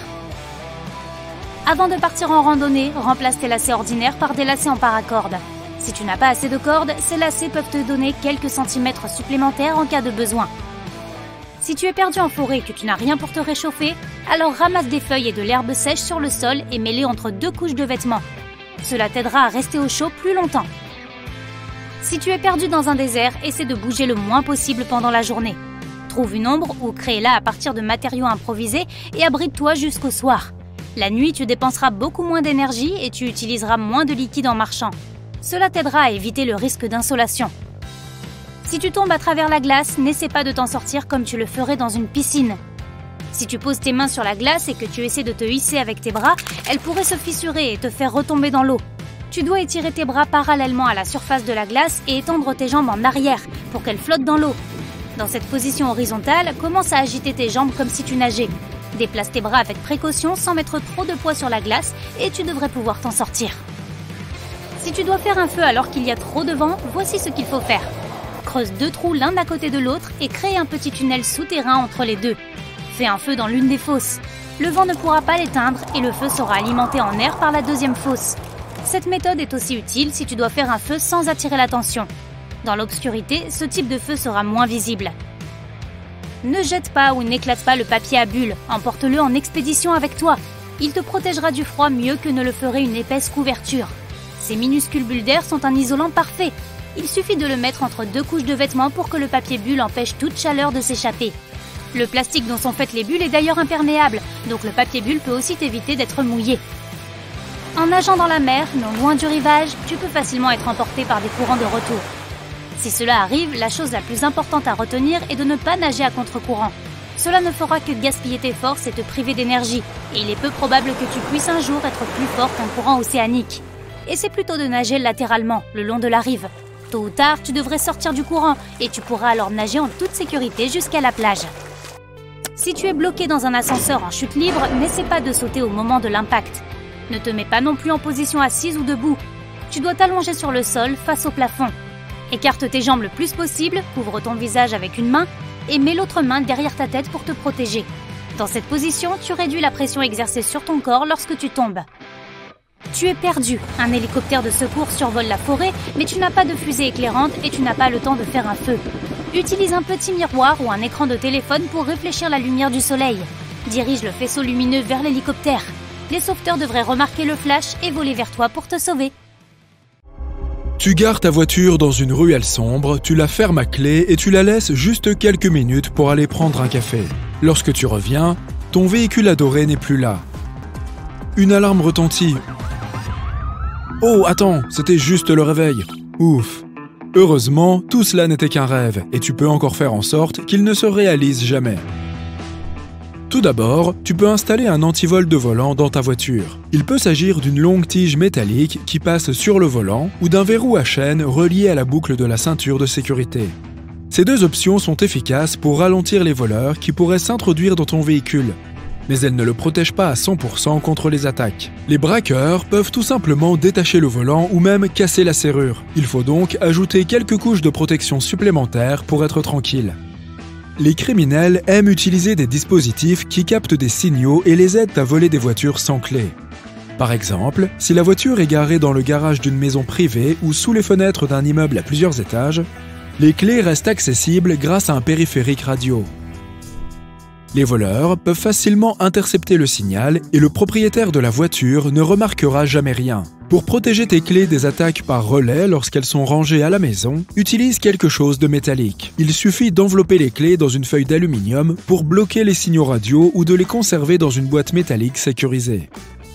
Avant de partir en randonnée, remplace tes lacets ordinaires par des lacets en paracorde. Si tu n'as pas assez de cordes, ces lacets peuvent te donner quelques centimètres supplémentaires en cas de besoin. Si tu es perdu en forêt et que tu n'as rien pour te réchauffer, alors ramasse des feuilles et de l'herbe sèche sur le sol et mets-les entre 2 couches de vêtements. Cela t'aidera à rester au chaud plus longtemps. Si tu es perdu dans un désert, essaie de bouger le moins possible pendant la journée. Trouve une ombre ou crée-la à partir de matériaux improvisés et abrite-toi jusqu'au soir. La nuit, tu dépenseras beaucoup moins d'énergie et tu utiliseras moins de liquide en marchant. Cela t'aidera à éviter le risque d'insolation. Si tu tombes à travers la glace, n'essaie pas de t'en sortir comme tu le ferais dans une piscine. Si tu poses tes mains sur la glace et que tu essaies de te hisser avec tes bras, elles pourraient se fissurer et te faire retomber dans l'eau. Tu dois étirer tes bras parallèlement à la surface de la glace et étendre tes jambes en arrière pour qu'elles flottent dans l'eau. Dans cette position horizontale, commence à agiter tes jambes comme si tu nageais. Déplace tes bras avec précaution sans mettre trop de poids sur la glace et tu devrais pouvoir t'en sortir. Si tu dois faire un feu alors qu'il y a trop de vent, voici ce qu'il faut faire. Creuse 2 trous l'un à côté de l'autre et crée un petit tunnel souterrain entre les deux. Fais un feu dans l'une des fosses. Le vent ne pourra pas l'éteindre et le feu sera alimenté en air par la deuxième fosse. Cette méthode est aussi utile si tu dois faire un feu sans attirer l'attention. Dans l'obscurité, ce type de feu sera moins visible. Ne jette pas ou n'éclate pas le papier à bulles, emporte-le en expédition avec toi. Il te protégera du froid mieux que ne le ferait une épaisse couverture. Ces minuscules bulles d'air sont un isolant parfait. Il suffit de le mettre entre 2 couches de vêtements pour que le papier bulle empêche toute chaleur de s'échapper. Le plastique dont sont faites les bulles est d'ailleurs imperméable, donc le papier bulle peut aussi t'éviter d'être mouillé. En nageant dans la mer, non loin du rivage, tu peux facilement être emporté par des courants de retour. Si cela arrive, la chose la plus importante à retenir est de ne pas nager à contre-courant. Cela ne fera que gaspiller tes forces et te priver d'énergie, et il est peu probable que tu puisses un jour être plus fort qu'un courant océanique. Essaie plutôt de nager latéralement, le long de la rive. Tôt ou tard, tu devrais sortir du courant, et tu pourras alors nager en toute sécurité jusqu'à la plage. Si tu es bloqué dans un ascenseur en chute libre, n'essaie pas de sauter au moment de l'impact. Ne te mets pas non plus en position assise ou debout. Tu dois t'allonger sur le sol face au plafond. Écarte tes jambes le plus possible, couvre ton visage avec une main et mets l'autre main derrière ta tête pour te protéger. Dans cette position, tu réduis la pression exercée sur ton corps lorsque tu tombes. Tu es perdu. Un hélicoptère de secours survole la forêt, mais tu n'as pas de fusée éclairante et tu n'as pas le temps de faire un feu. Utilise un petit miroir ou un écran de téléphone pour réfléchir la lumière du soleil. Dirige le faisceau lumineux vers l'hélicoptère. Les sauveteurs devraient remarquer le flash et voler vers toi pour te sauver. Tu gares ta voiture dans une ruelle sombre, tu la fermes à clé et tu la laisses juste quelques minutes pour aller prendre un café. Lorsque tu reviens, ton véhicule adoré n'est plus là. Une alarme retentit. Oh, attends, c'était juste le réveil. Ouf. Heureusement, tout cela n'était qu'un rêve et tu peux encore faire en sorte qu'il ne se réalise jamais. Tout d'abord, tu peux installer un antivol de volant dans ta voiture. Il peut s'agir d'une longue tige métallique qui passe sur le volant ou d'un verrou à chaîne relié à la boucle de la ceinture de sécurité. Ces deux options sont efficaces pour ralentir les voleurs qui pourraient s'introduire dans ton véhicule. Mais elles ne le protègent pas à 100% contre les attaques. Les braqueurs peuvent tout simplement détacher le volant ou même casser la serrure. Il faut donc ajouter quelques couches de protection supplémentaires pour être tranquille. Les criminels aiment utiliser des dispositifs qui captent des signaux et les aident à voler des voitures sans clé. Par exemple, si la voiture est garée dans le garage d'une maison privée ou sous les fenêtres d'un immeuble à plusieurs étages, les clés restent accessibles grâce à un périphérique radio. Les voleurs peuvent facilement intercepter le signal et le propriétaire de la voiture ne remarquera jamais rien. Pour protéger tes clés des attaques par relais lorsqu'elles sont rangées à la maison, utilise quelque chose de métallique. Il suffit d'envelopper les clés dans une feuille d'aluminium pour bloquer les signaux radio ou de les conserver dans une boîte métallique sécurisée.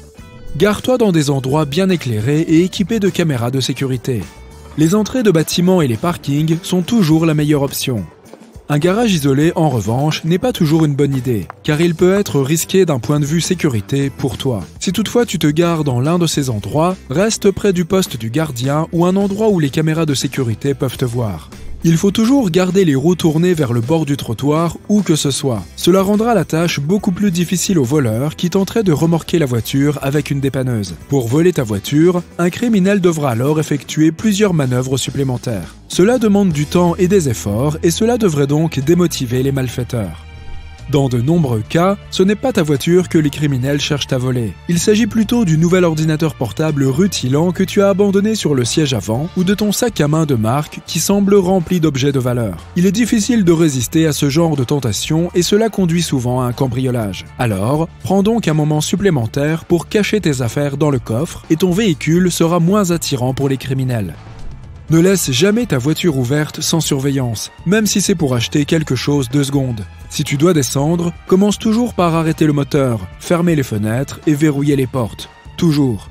Gare-toi dans des endroits bien éclairés et équipés de caméras de sécurité. Les entrées de bâtiments et les parkings sont toujours la meilleure option. Un garage isolé, en revanche, n'est pas toujours une bonne idée, car il peut être risqué d'un point de vue sécurité pour toi. Si toutefois tu te gares dans l'un de ces endroits, reste près du poste du gardien ou un endroit où les caméras de sécurité peuvent te voir. Il faut toujours garder les roues tournées vers le bord du trottoir, où que ce soit. Cela rendra la tâche beaucoup plus difficile aux voleurs qui tenteraient de remorquer la voiture avec une dépanneuse. Pour voler ta voiture, un criminel devra alors effectuer plusieurs manœuvres supplémentaires. Cela demande du temps et des efforts, et cela devrait donc démotiver les malfaiteurs. Dans de nombreux cas, ce n'est pas ta voiture que les criminels cherchent à voler. Il s'agit plutôt du nouvel ordinateur portable rutilant que tu as abandonné sur le siège avant ou de ton sac à main de marque qui semble rempli d'objets de valeur. Il est difficile de résister à ce genre de tentation et cela conduit souvent à un cambriolage. Alors, prends donc un moment supplémentaire pour cacher tes affaires dans le coffre et ton véhicule sera moins attirant pour les criminels. Ne laisse jamais ta voiture ouverte sans surveillance, même si c'est pour acheter quelque chose 2 secondes. Si tu dois descendre, commence toujours par arrêter le moteur, fermer les fenêtres et verrouiller les portes. Toujours.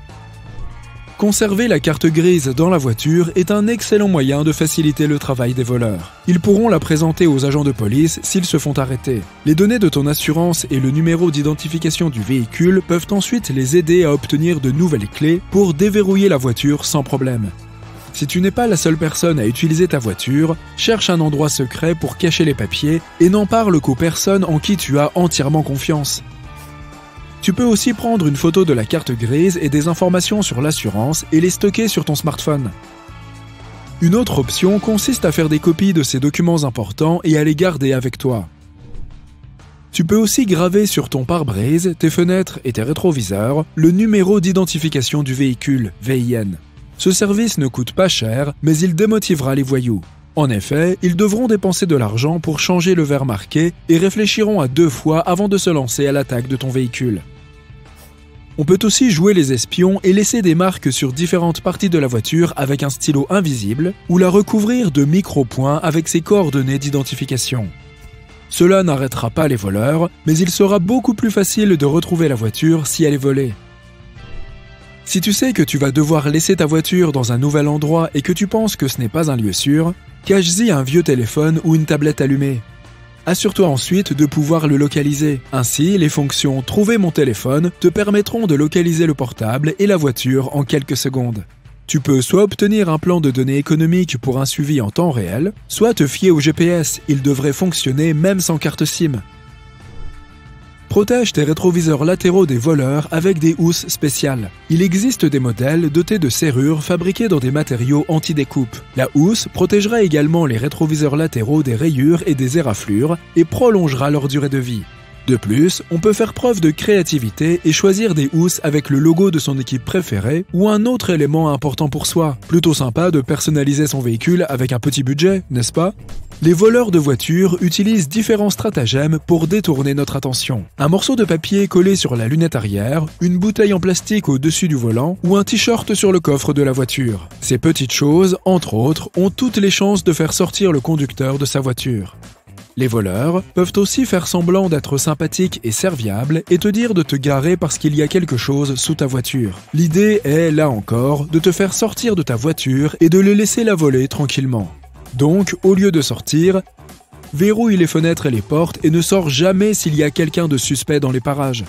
Conserver la carte grise dans la voiture est un excellent moyen de faciliter le travail des voleurs. Ils pourront la présenter aux agents de police s'ils se font arrêter. Les données de ton assurance et le numéro d'identification du véhicule peuvent ensuite les aider à obtenir de nouvelles clés pour déverrouiller la voiture sans problème. Si tu n'es pas la seule personne à utiliser ta voiture, cherche un endroit secret pour cacher les papiers et n'en parle qu'aux personnes en qui tu as entièrement confiance. Tu peux aussi prendre une photo de la carte grise et des informations sur l'assurance et les stocker sur ton smartphone. Une autre option consiste à faire des copies de ces documents importants et à les garder avec toi. Tu peux aussi graver sur ton pare-brise, tes fenêtres et tes rétroviseurs le numéro d'identification du véhicule, VIN. Ce service ne coûte pas cher, mais il démotivera les voyous. En effet, ils devront dépenser de l'argent pour changer le verre marqué et réfléchiront à 2 fois avant de se lancer à l'attaque de ton véhicule. On peut aussi jouer les espions et laisser des marques sur différentes parties de la voiture avec un stylo invisible ou la recouvrir de micro-points avec ses coordonnées d'identification. Cela n'arrêtera pas les voleurs, mais il sera beaucoup plus facile de retrouver la voiture si elle est volée. Si tu sais que tu vas devoir laisser ta voiture dans un nouvel endroit et que tu penses que ce n'est pas un lieu sûr, cache-y un vieux téléphone ou une tablette allumée. Assure-toi ensuite de pouvoir le localiser. Ainsi, les fonctions « Trouver mon téléphone » te permettront de localiser le portable et la voiture en quelques secondes. Tu peux soit obtenir un plan de données économique pour un suivi en temps réel, soit te fier au GPS, il devrait fonctionner même sans carte SIM. Protège tes rétroviseurs latéraux des voleurs avec des housses spéciales. Il existe des modèles dotés de serrures fabriquées dans des matériaux anti-découpe. La housse protégera également les rétroviseurs latéraux des rayures et des éraflures et prolongera leur durée de vie. De plus, on peut faire preuve de créativité et choisir des housses avec le logo de son équipe préférée ou un autre élément important pour soi. Plutôt sympa de personnaliser son véhicule avec un petit budget, n'est-ce pas ? Les voleurs de voitures utilisent différents stratagèmes pour détourner notre attention. Un morceau de papier collé sur la lunette arrière, une bouteille en plastique au-dessus du volant ou un t-shirt sur le coffre de la voiture. Ces petites choses, entre autres, ont toutes les chances de faire sortir le conducteur de sa voiture. Les voleurs peuvent aussi faire semblant d'être sympathiques et serviables et te dire de te garer parce qu'il y a quelque chose sous ta voiture. L'idée est, là encore, de te faire sortir de ta voiture et de les laisser la voler tranquillement. Donc, au lieu de sortir, verrouille les fenêtres et les portes et ne sors jamais s'il y a quelqu'un de suspect dans les parages.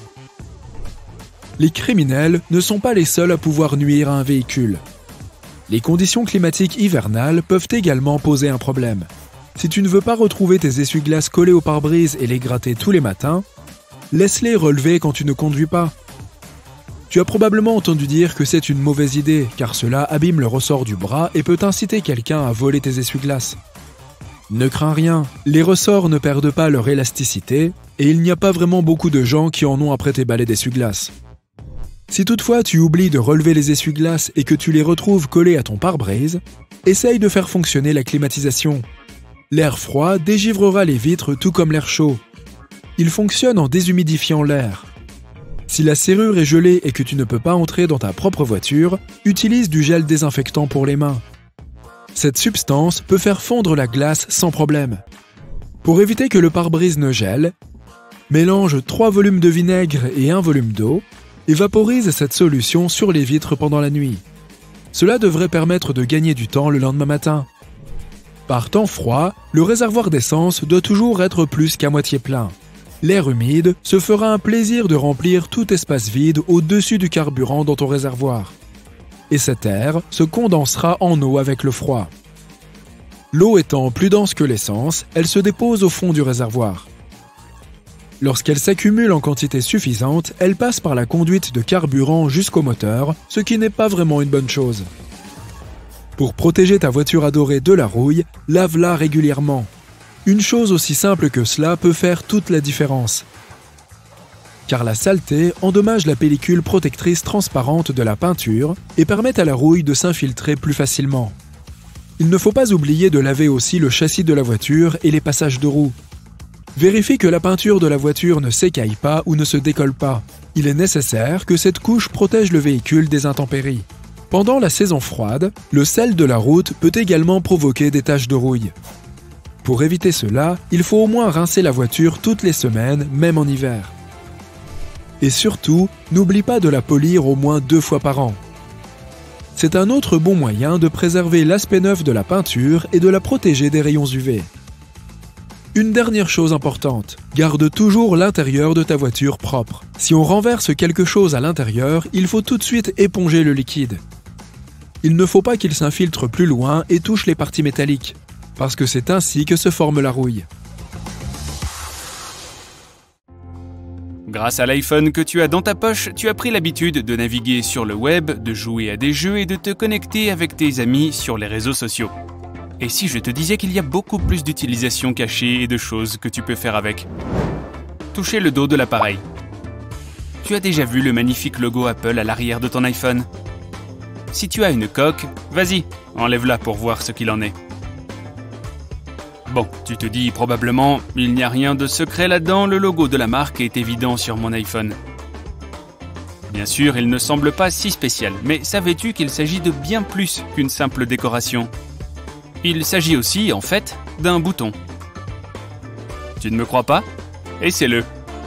Les criminels ne sont pas les seuls à pouvoir nuire à un véhicule. Les conditions climatiques hivernales peuvent également poser un problème. Si tu ne veux pas retrouver tes essuie-glaces collés au pare-brise et les gratter tous les matins, laisse-les relever quand tu ne conduis pas. Tu as probablement entendu dire que c'est une mauvaise idée, car cela abîme le ressort du bras et peut inciter quelqu'un à voler tes essuie-glaces. Ne crains rien, les ressorts ne perdent pas leur élasticité et il n'y a pas vraiment beaucoup de gens qui en ont après tes balais d'essuie-glaces. Si toutefois tu oublies de relever les essuie-glaces et que tu les retrouves collés à ton pare-brise, essaye de faire fonctionner la climatisation. L'air froid dégivrera les vitres tout comme l'air chaud. Il fonctionne en déshumidifiant l'air. Si la serrure est gelée et que tu ne peux pas entrer dans ta propre voiture, utilise du gel désinfectant pour les mains. Cette substance peut faire fondre la glace sans problème. Pour éviter que le pare-brise ne gèle, mélange 3 volumes de vinaigre et 1 volume d'eau et vaporise cette solution sur les vitres pendant la nuit. Cela devrait permettre de gagner du temps le lendemain matin. Par temps froid, le réservoir d'essence doit toujours être plus qu'à moitié plein. L'air humide se fera un plaisir de remplir tout espace vide au-dessus du carburant dans ton réservoir. Et cet air se condensera en eau avec le froid. L'eau étant plus dense que l'essence, elle se dépose au fond du réservoir. Lorsqu'elle s'accumule en quantité suffisante, elle passe par la conduite de carburant jusqu'au moteur, ce qui n'est pas vraiment une bonne chose. Pour protéger ta voiture adorée de la rouille, lave-la régulièrement. Une chose aussi simple que cela peut faire toute la différence. Car la saleté endommage la pellicule protectrice transparente de la peinture et permet à la rouille de s'infiltrer plus facilement. Il ne faut pas oublier de laver aussi le châssis de la voiture et les passages de roues. Vérifie que la peinture de la voiture ne s'écaille pas ou ne se décolle pas. Il est nécessaire que cette couche protège le véhicule des intempéries. Pendant la saison froide, le sel de la route peut également provoquer des taches de rouille. Pour éviter cela, il faut au moins rincer la voiture toutes les semaines, même en hiver. Et surtout, n'oublie pas de la polir au moins 2 fois par an. C'est un autre bon moyen de préserver l'aspect neuf de la peinture et de la protéger des rayons UV. Une dernière chose importante, garde toujours l'intérieur de ta voiture propre. Si on renverse quelque chose à l'intérieur, il faut tout de suite éponger le liquide. Il ne faut pas qu'il s'infiltre plus loin et touche les parties métalliques, parce que c'est ainsi que se forme la rouille. Grâce à l'iPhone que tu as dans ta poche, tu as pris l'habitude de naviguer sur le web, de jouer à des jeux et de te connecter avec tes amis sur les réseaux sociaux. Et si je te disais qu'il y a beaucoup plus d'utilisations cachées et de choses que tu peux faire avec ? toucher le dos de l'appareil. Tu as déjà vu le magnifique logo Apple à l'arrière de ton iPhone? Si tu as une coque, vas-y, enlève-la pour voir ce qu'il en est. Bon, tu te dis probablement, il n'y a rien de secret là-dedans, le logo de la marque est évident sur mon iPhone. Bien sûr, il ne semble pas si spécial, mais savais-tu qu'il s'agit de bien plus qu'une simple décoration? Il s'agit aussi, en fait, d'un bouton. Tu ne me crois pas? Essaie-le.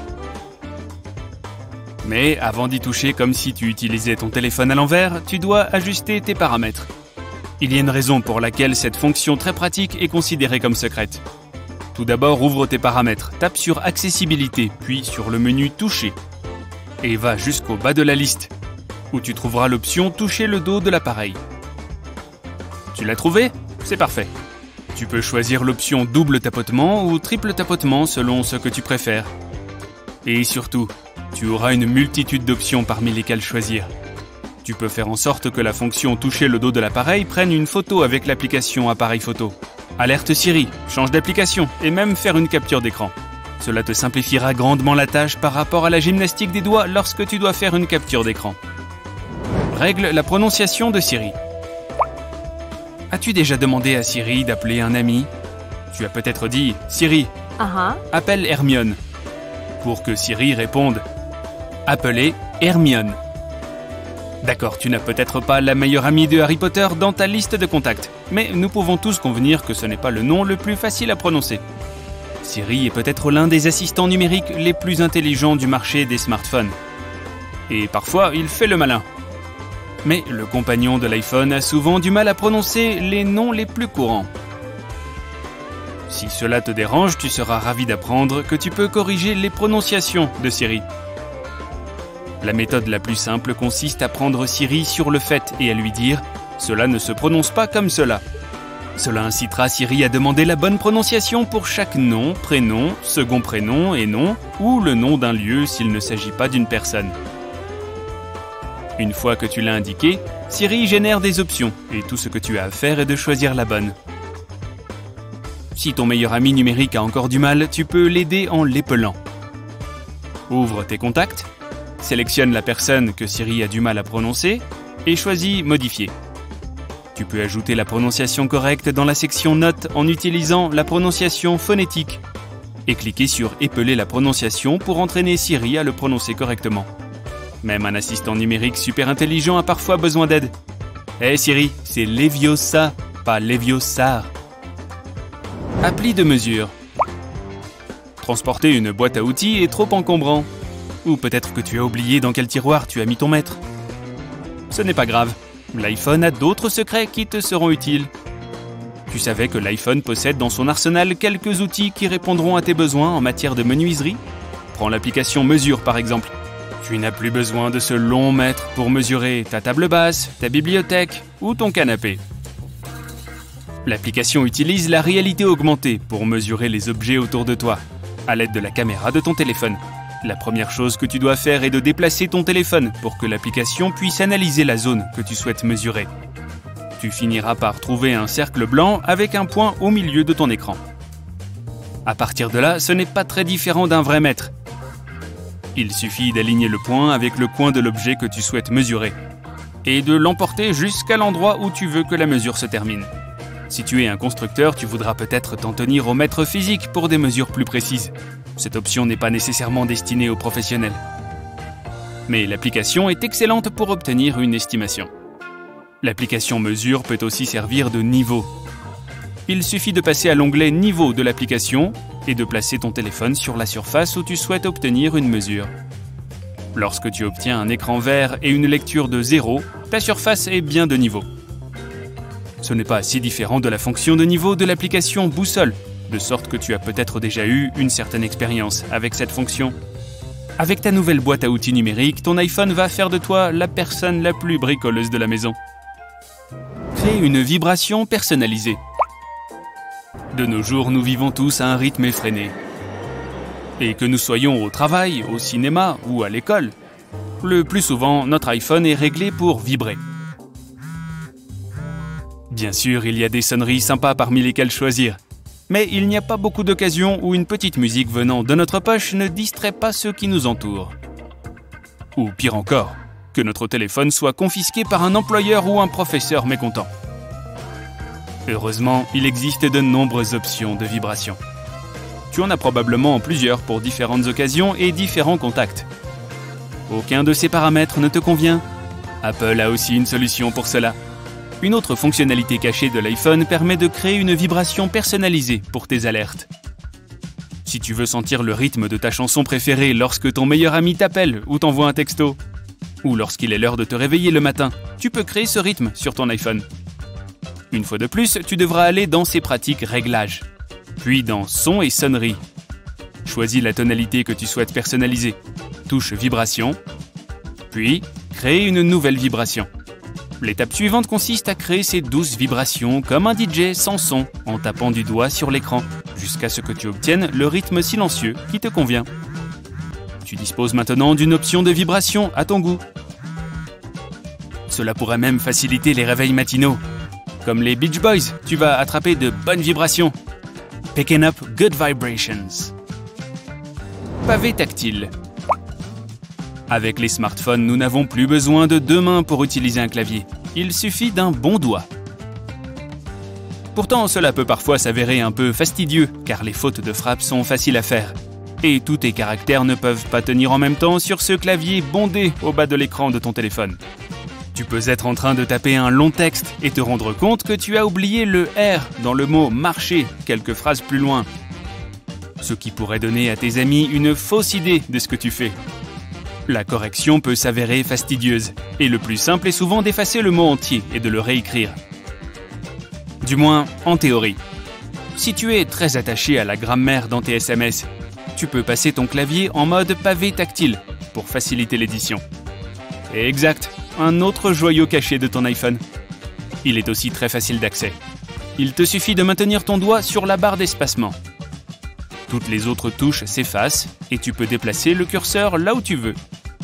Mais avant d'y toucher comme si tu utilisais ton téléphone à l'envers, tu dois ajuster tes paramètres. Il y a une raison pour laquelle cette fonction très pratique est considérée comme secrète. Tout d'abord, ouvre tes paramètres, tape sur Accessibilité, puis sur le menu Toucher. Et va jusqu'au bas de la liste, où tu trouveras l'option Toucher le dos de l'appareil. Tu l'as trouvé? C'est parfait. Tu peux choisir l'option double tapotement ou triple tapotement selon ce que tu préfères. Et surtout, tu auras une multitude d'options parmi lesquelles choisir. Tu peux faire en sorte que la fonction Toucher le dos de l'appareil prenne une photo avec l'application Appareil photo. Alerte Siri, change d'application et même faire une capture d'écran. Cela te simplifiera grandement la tâche par rapport à la gymnastique des doigts lorsque tu dois faire une capture d'écran. Règle la prononciation de Siri. As-tu déjà demandé à Siri d'appeler un ami? Tu as peut-être dit « Siri, appelle Hermione » pour que Siri réponde « Appelez Hermione ». D'accord, tu n'as peut-être pas la meilleure amie de Harry Potter dans ta liste de contacts, mais nous pouvons tous convenir que ce n'est pas le nom le plus facile à prononcer. Siri est peut-être l'un des assistants numériques les plus intelligents du marché des smartphones. Et parfois, il fait le malin. Mais le compagnon de l'iPhone a souvent du mal à prononcer les noms les plus courants. Si cela te dérange, tu seras ravi d'apprendre que tu peux corriger les prononciations de Siri. La méthode la plus simple consiste à prendre Siri sur le fait et à lui dire « Cela ne se prononce pas comme cela ». Cela incitera Siri à demander la bonne prononciation pour chaque nom, prénom, second prénom et nom, ou le nom d'un lieu s'il ne s'agit pas d'une personne. Une fois que tu l'as indiqué, Siri génère des options et tout ce que tu as à faire est de choisir la bonne. Si ton meilleur ami numérique a encore du mal, tu peux l'aider en l'épelant. Ouvre tes contacts, sélectionne la personne que Siri a du mal à prononcer et choisis Modifier. Tu peux ajouter la prononciation correcte dans la section Notes en utilisant la prononciation phonétique et cliquer sur Épeler la prononciation pour entraîner Siri à le prononcer correctement. Même un assistant numérique super intelligent a parfois besoin d'aide. Hey Siri, c'est Leviosa, pas Leviosa. Appli de mesure. Transporter une boîte à outils est trop encombrant. Ou peut-être que tu as oublié dans quel tiroir tu as mis ton mètre. Ce n'est pas grave. L'iPhone a d'autres secrets qui te seront utiles. Tu savais que l'iPhone possède dans son arsenal quelques outils qui répondront à tes besoins en matière de menuiserie? Prends l'application Mesure par exemple. Tu n'as plus besoin de ce long mètre pour mesurer ta table basse, ta bibliothèque ou ton canapé. L'application utilise la réalité augmentée pour mesurer les objets autour de toi, à l'aide de la caméra de ton téléphone. La première chose que tu dois faire est de déplacer ton téléphone pour que l'application puisse analyser la zone que tu souhaites mesurer. Tu finiras par trouver un cercle blanc avec un point au milieu de ton écran. À partir de là, ce n'est pas très différent d'un vrai mètre. Il suffit d'aligner le point avec le coin de l'objet que tu souhaites mesurer et de l'emporter jusqu'à l'endroit où tu veux que la mesure se termine. Si tu es un constructeur, tu voudras peut-être t'en tenir au mètre physique pour des mesures plus précises. Cette option n'est pas nécessairement destinée aux professionnels. Mais l'application est excellente pour obtenir une estimation. L'application Mesure peut aussi servir de niveau. Il suffit de passer à l'onglet Niveau de l'application et de placer ton téléphone sur la surface où tu souhaites obtenir une mesure. Lorsque tu obtiens un écran vert et une lecture de 0, ta surface est bien de niveau. Ce n'est pas si différent de la fonction de niveau de l'application Boussole, de sorte que tu as peut-être déjà eu une certaine expérience avec cette fonction. Avec ta nouvelle boîte à outils numérique, ton iPhone va faire de toi la personne la plus bricoleuse de la maison. Crée une vibration personnalisée. De nos jours, nous vivons tous à un rythme effréné. Et que nous soyons au travail, au cinéma ou à l'école, le plus souvent, notre iPhone est réglé pour vibrer. Bien sûr, il y a des sonneries sympas parmi lesquelles choisir. Mais il n'y a pas beaucoup d'occasions où une petite musique venant de notre poche ne distrait pas ceux qui nous entourent. Ou pire encore, que notre téléphone soit confisqué par un employeur ou un professeur mécontent. Heureusement, il existe de nombreuses options de vibration. Tu en as probablement plusieurs pour différentes occasions et différents contacts. Aucun de ces paramètres ne te convient? Apple a aussi une solution pour cela. Une autre fonctionnalité cachée de l'iPhone permet de créer une vibration personnalisée pour tes alertes. Si tu veux sentir le rythme de ta chanson préférée lorsque ton meilleur ami t'appelle ou t'envoie un texto, ou lorsqu'il est l'heure de te réveiller le matin, tu peux créer ce rythme sur ton iPhone. Une fois de plus, tu devras aller dans ces pratiques réglages, puis dans son et sonnerie. Choisis la tonalité que tu souhaites personnaliser, touche vibration, puis crée une nouvelle vibration. L'étape suivante consiste à créer ces douces vibrations comme un DJ sans son en tapant du doigt sur l'écran jusqu'à ce que tu obtiennes le rythme silencieux qui te convient. Tu disposes maintenant d'une option de vibration à ton goût. Cela pourrait même faciliter les réveils matinaux. Comme les Beach Boys, tu vas attraper de bonnes vibrations. Picking up good vibrations. Pavé tactile. Avec les smartphones, nous n'avons plus besoin de deux mains pour utiliser un clavier. Il suffit d'un bon doigt. Pourtant, cela peut parfois s'avérer un peu fastidieux, car les fautes de frappe sont faciles à faire. Et tous tes caractères ne peuvent pas tenir en même temps sur ce clavier bondé au bas de l'écran de ton téléphone. Tu peux être en train de taper un long texte et te rendre compte que tu as oublié le R dans le mot « marcher » quelques phrases plus loin. Ce qui pourrait donner à tes amis une fausse idée de ce que tu fais. La correction peut s'avérer fastidieuse, et le plus simple est souvent d'effacer le mot entier et de le réécrire. Du moins, en théorie. Si tu es très attaché à la grammaire dans tes SMS, tu peux passer ton clavier en mode pavé tactile pour faciliter l'édition. Et exact, un autre joyau caché de ton iPhone. Il est aussi très facile d'accès. Il te suffit de maintenir ton doigt sur la barre d'espacement. Toutes les autres touches s'effacent et tu peux déplacer le curseur là où tu veux.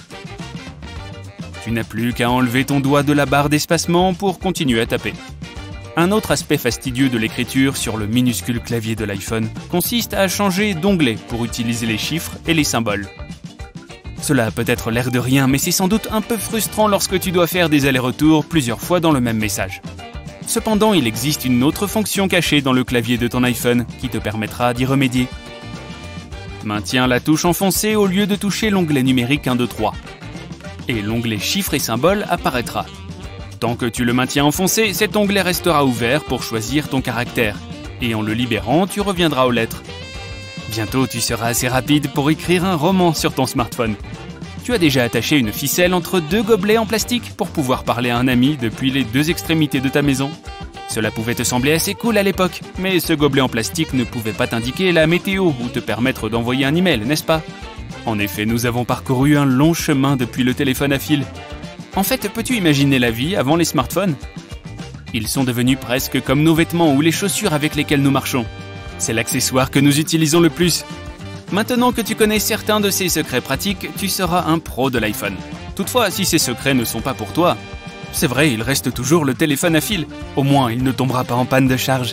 Tu n'as plus qu'à enlever ton doigt de la barre d'espacement pour continuer à taper. Un autre aspect fastidieux de l'écriture sur le minuscule clavier de l'iPhone consiste à changer d'onglet pour utiliser les chiffres et les symboles. Cela a peut-être l'air de rien, mais c'est sans doute un peu frustrant lorsque tu dois faire des allers-retours plusieurs fois dans le même message. Cependant, il existe une autre fonction cachée dans le clavier de ton iPhone qui te permettra d'y remédier. Maintiens la touche enfoncée au lieu de toucher l'onglet numérique 1, 2, 3. Et l'onglet chiffres et symboles apparaîtra. Tant que tu le maintiens enfoncé, cet onglet restera ouvert pour choisir ton caractère. Et en le libérant, tu reviendras aux lettres. Bientôt, tu seras assez rapide pour écrire un roman sur ton smartphone. Tu as déjà attaché une ficelle entre deux gobelets en plastique pour pouvoir parler à un ami depuis les deux extrémités de ta maison. Cela pouvait te sembler assez cool à l'époque, mais ce gobelet en plastique ne pouvait pas t'indiquer la météo ou te permettre d'envoyer un email, n'est-ce pas? En effet, nous avons parcouru un long chemin depuis le téléphone à fil. En fait, peux-tu imaginer la vie avant les smartphones? Ils sont devenus presque comme nos vêtements ou les chaussures avec lesquelles nous marchons. C'est l'accessoire que nous utilisons le plus. Maintenant que tu connais certains de ces secrets pratiques, tu seras un pro de l'iPhone. Toutefois, si ces secrets ne sont pas pour toi, c'est vrai, il reste toujours le téléphone à fil. Au moins, il ne tombera pas en panne de charge.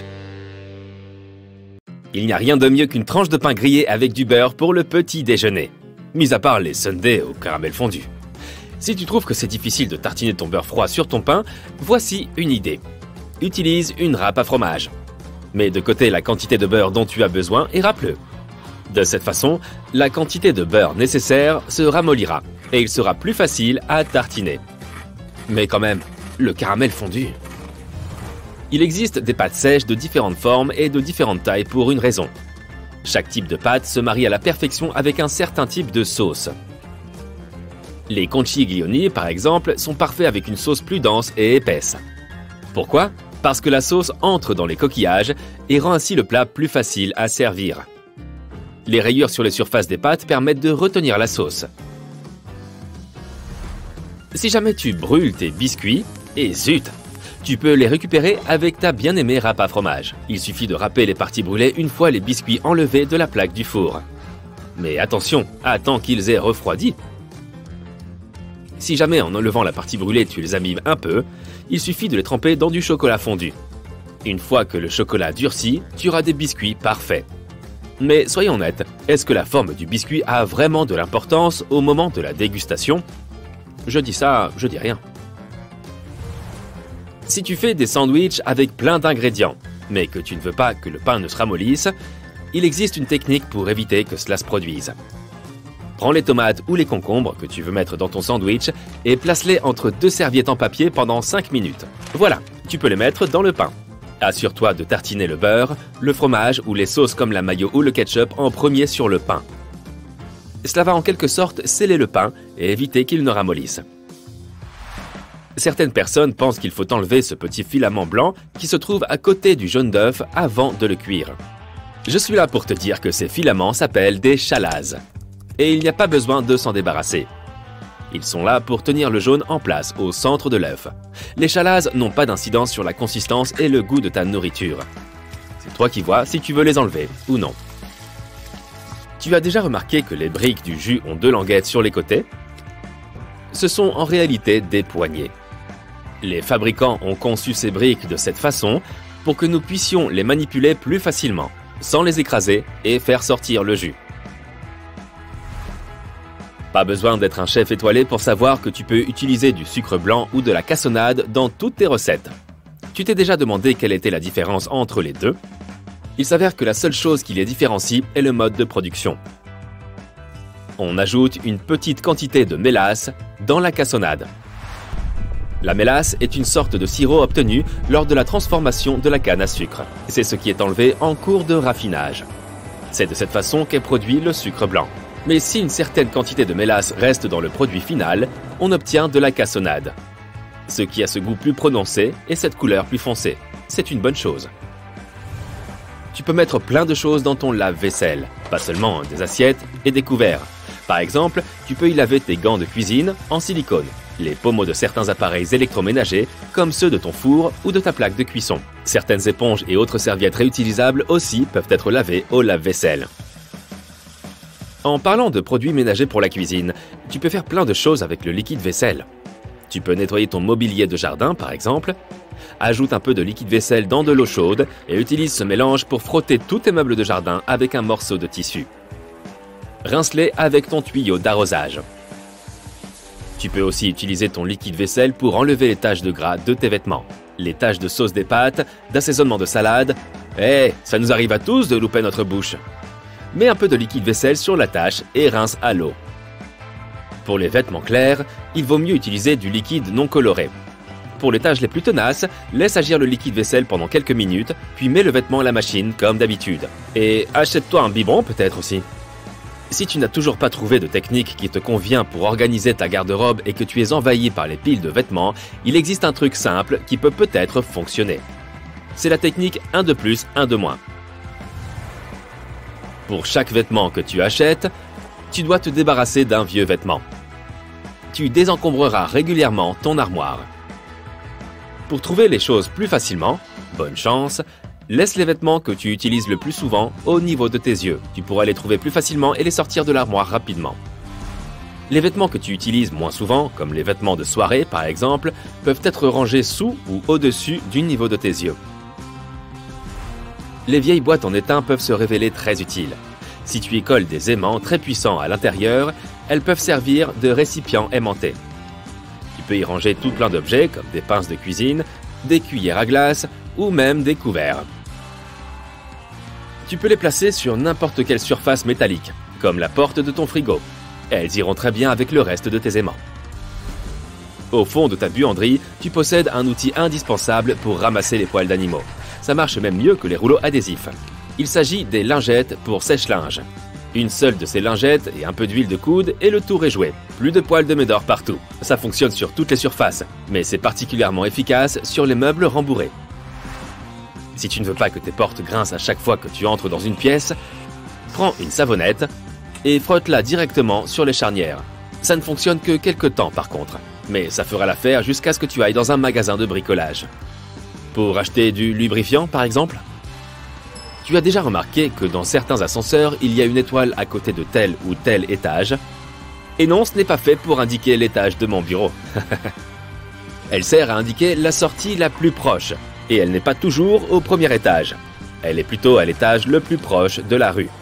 Il n'y a rien de mieux qu'une tranche de pain grillé avec du beurre pour le petit déjeuner. Mis à part les sundaes au caramel fondu. Si tu trouves que c'est difficile de tartiner ton beurre froid sur ton pain, voici une idée. Utilise une râpe à fromage. Mets de côté la quantité de beurre dont tu as besoin et râpe-le. De cette façon, la quantité de beurre nécessaire se ramollira et il sera plus facile à tartiner. Mais quand même, le caramel fondu. Il existe des pâtes sèches de différentes formes et de différentes tailles pour une raison. Chaque type de pâte se marie à la perfection avec un certain type de sauce. Les conchiglioni, par exemple, sont parfaits avec une sauce plus dense et épaisse. Pourquoi? Parce que la sauce entre dans les coquillages et rend ainsi le plat plus facile à servir. Les rayures sur les surfaces des pâtes permettent de retenir la sauce. Si jamais tu brûles tes biscuits, et zut, tu peux les récupérer avec ta bien-aimée râpe à fromage. Il suffit de râper les parties brûlées une fois les biscuits enlevés de la plaque du four. Mais attention, attends qu'ils aient refroidi. Si jamais en enlevant la partie brûlée tu les abîmes un peu, il suffit de les tremper dans du chocolat fondu. Une fois que le chocolat durcit, tu auras des biscuits parfaits. Mais soyons honnêtes, est-ce que la forme du biscuit a vraiment de l'importance au moment de la dégustation? Je dis ça, je dis rien. Si tu fais des sandwichs avec plein d'ingrédients, mais que tu ne veux pas que le pain ne se ramollisse, il existe une technique pour éviter que cela se produise. Prends les tomates ou les concombres que tu veux mettre dans ton sandwich et place-les entre 2 serviettes en papier pendant 5 minutes. Voilà, tu peux les mettre dans le pain. Assure-toi de tartiner le beurre, le fromage ou les sauces comme la mayo ou le ketchup en premier sur le pain. Cela va en quelque sorte sceller le pain et éviter qu'il ne ramollisse. Certaines personnes pensent qu'il faut enlever ce petit filament blanc qui se trouve à côté du jaune d'œuf avant de le cuire. Je suis là pour te dire que ces filaments s'appellent des chalases. Et il n'y a pas besoin de s'en débarrasser. Ils sont là pour tenir le jaune en place au centre de l'œuf. Les chalases n'ont pas d'incidence sur la consistance et le goût de ta nourriture. C'est toi qui vois si tu veux les enlever ou non. Tu as déjà remarqué que les briques du jus ont 2 languettes sur les côtés? Ce sont en réalité des poignées. Les fabricants ont conçu ces briques de cette façon pour que nous puissions les manipuler plus facilement, sans les écraser et faire sortir le jus. Pas besoin d'être un chef étoilé pour savoir que tu peux utiliser du sucre blanc ou de la cassonade dans toutes tes recettes. Tu t'es déjà demandé quelle était la différence entre les deux? Il s'avère que la seule chose qui les différencie est le mode de production. On ajoute une petite quantité de mélasse dans la cassonade. La mélasse est une sorte de sirop obtenu lors de la transformation de la canne à sucre. C'est ce qui est enlevé en cours de raffinage. C'est de cette façon qu'est produit le sucre blanc. Mais si une certaine quantité de mélasse reste dans le produit final, on obtient de la cassonade. Ce qui a ce goût plus prononcé et cette couleur plus foncée. C'est une bonne chose. Tu peux mettre plein de choses dans ton lave-vaisselle, pas seulement des assiettes et des couverts. Par exemple, tu peux y laver tes gants de cuisine en silicone, les pommeaux de certains appareils électroménagers comme ceux de ton four ou de ta plaque de cuisson. Certaines éponges et autres serviettes réutilisables aussi peuvent être lavées au lave-vaisselle. En parlant de produits ménagers pour la cuisine, tu peux faire plein de choses avec le liquide vaisselle. Tu peux nettoyer ton mobilier de jardin par exemple. Ajoute un peu de liquide vaisselle dans de l'eau chaude et utilise ce mélange pour frotter tous tes meubles de jardin avec un morceau de tissu. Rince-les avec ton tuyau d'arrosage. Tu peux aussi utiliser ton liquide vaisselle pour enlever les taches de gras de tes vêtements, les taches de sauce des pâtes, d'assaisonnement de salade. Ça nous arrive à tous de louper notre bouche. Mets un peu de liquide vaisselle sur la tache et rince à l'eau. Pour les vêtements clairs, il vaut mieux utiliser du liquide non coloré. Pour les taches les plus tenaces, laisse agir le liquide vaisselle pendant quelques minutes, puis mets le vêtement à la machine comme d'habitude. Et achète-toi un biberon peut-être aussi. Si tu n'as toujours pas trouvé de technique qui te convient pour organiser ta garde-robe et que tu es envahi par les piles de vêtements, il existe un truc simple qui peut peut-être fonctionner. C'est la technique 1 de plus, 1 de moins. Pour chaque vêtement que tu achètes, tu dois te débarrasser d'un vieux vêtement. Tu désencombreras régulièrement ton armoire. Pour trouver les choses plus facilement, bonne chance, laisse les vêtements que tu utilises le plus souvent au niveau de tes yeux. Tu pourras les trouver plus facilement et les sortir de l'armoire rapidement. Les vêtements que tu utilises moins souvent, comme les vêtements de soirée par exemple, peuvent être rangés sous ou au-dessus du niveau de tes yeux. Les vieilles boîtes en étain peuvent se révéler très utiles. Si tu y colles des aimants très puissants à l'intérieur, elles peuvent servir de récipients aimantés. Tu peux y ranger tout plein d'objets comme des pinces de cuisine, des cuillères à glace ou même des couverts. Tu peux les placer sur n'importe quelle surface métallique, comme la porte de ton frigo. Elles iront très bien avec le reste de tes aimants. Au fond de ta buanderie, tu possèdes un outil indispensable pour ramasser les poils d'animaux. Ça marche même mieux que les rouleaux adhésifs. Il s'agit des lingettes pour sèche-linge. Une seule de ces lingettes et un peu d'huile de coude et le tour est joué. Plus de poils de médor partout. Ça fonctionne sur toutes les surfaces, mais c'est particulièrement efficace sur les meubles rembourrés. Si tu ne veux pas que tes portes grincent à chaque fois que tu entres dans une pièce, prends une savonnette et frotte-la directement sur les charnières. Ça ne fonctionne que quelques temps par contre, mais ça fera l'affaire jusqu'à ce que tu ailles dans un magasin de bricolage. Pour acheter du lubrifiant par exemple? Tu as déjà remarqué que dans certains ascenseurs, il y a une étoile à côté de tel ou tel étage? Et non, ce n'est pas fait pour indiquer l'étage de mon bureau. Elle sert à indiquer la sortie la plus proche. Et elle n'est pas toujours au premier étage. Elle est plutôt à l'étage le plus proche de la rue.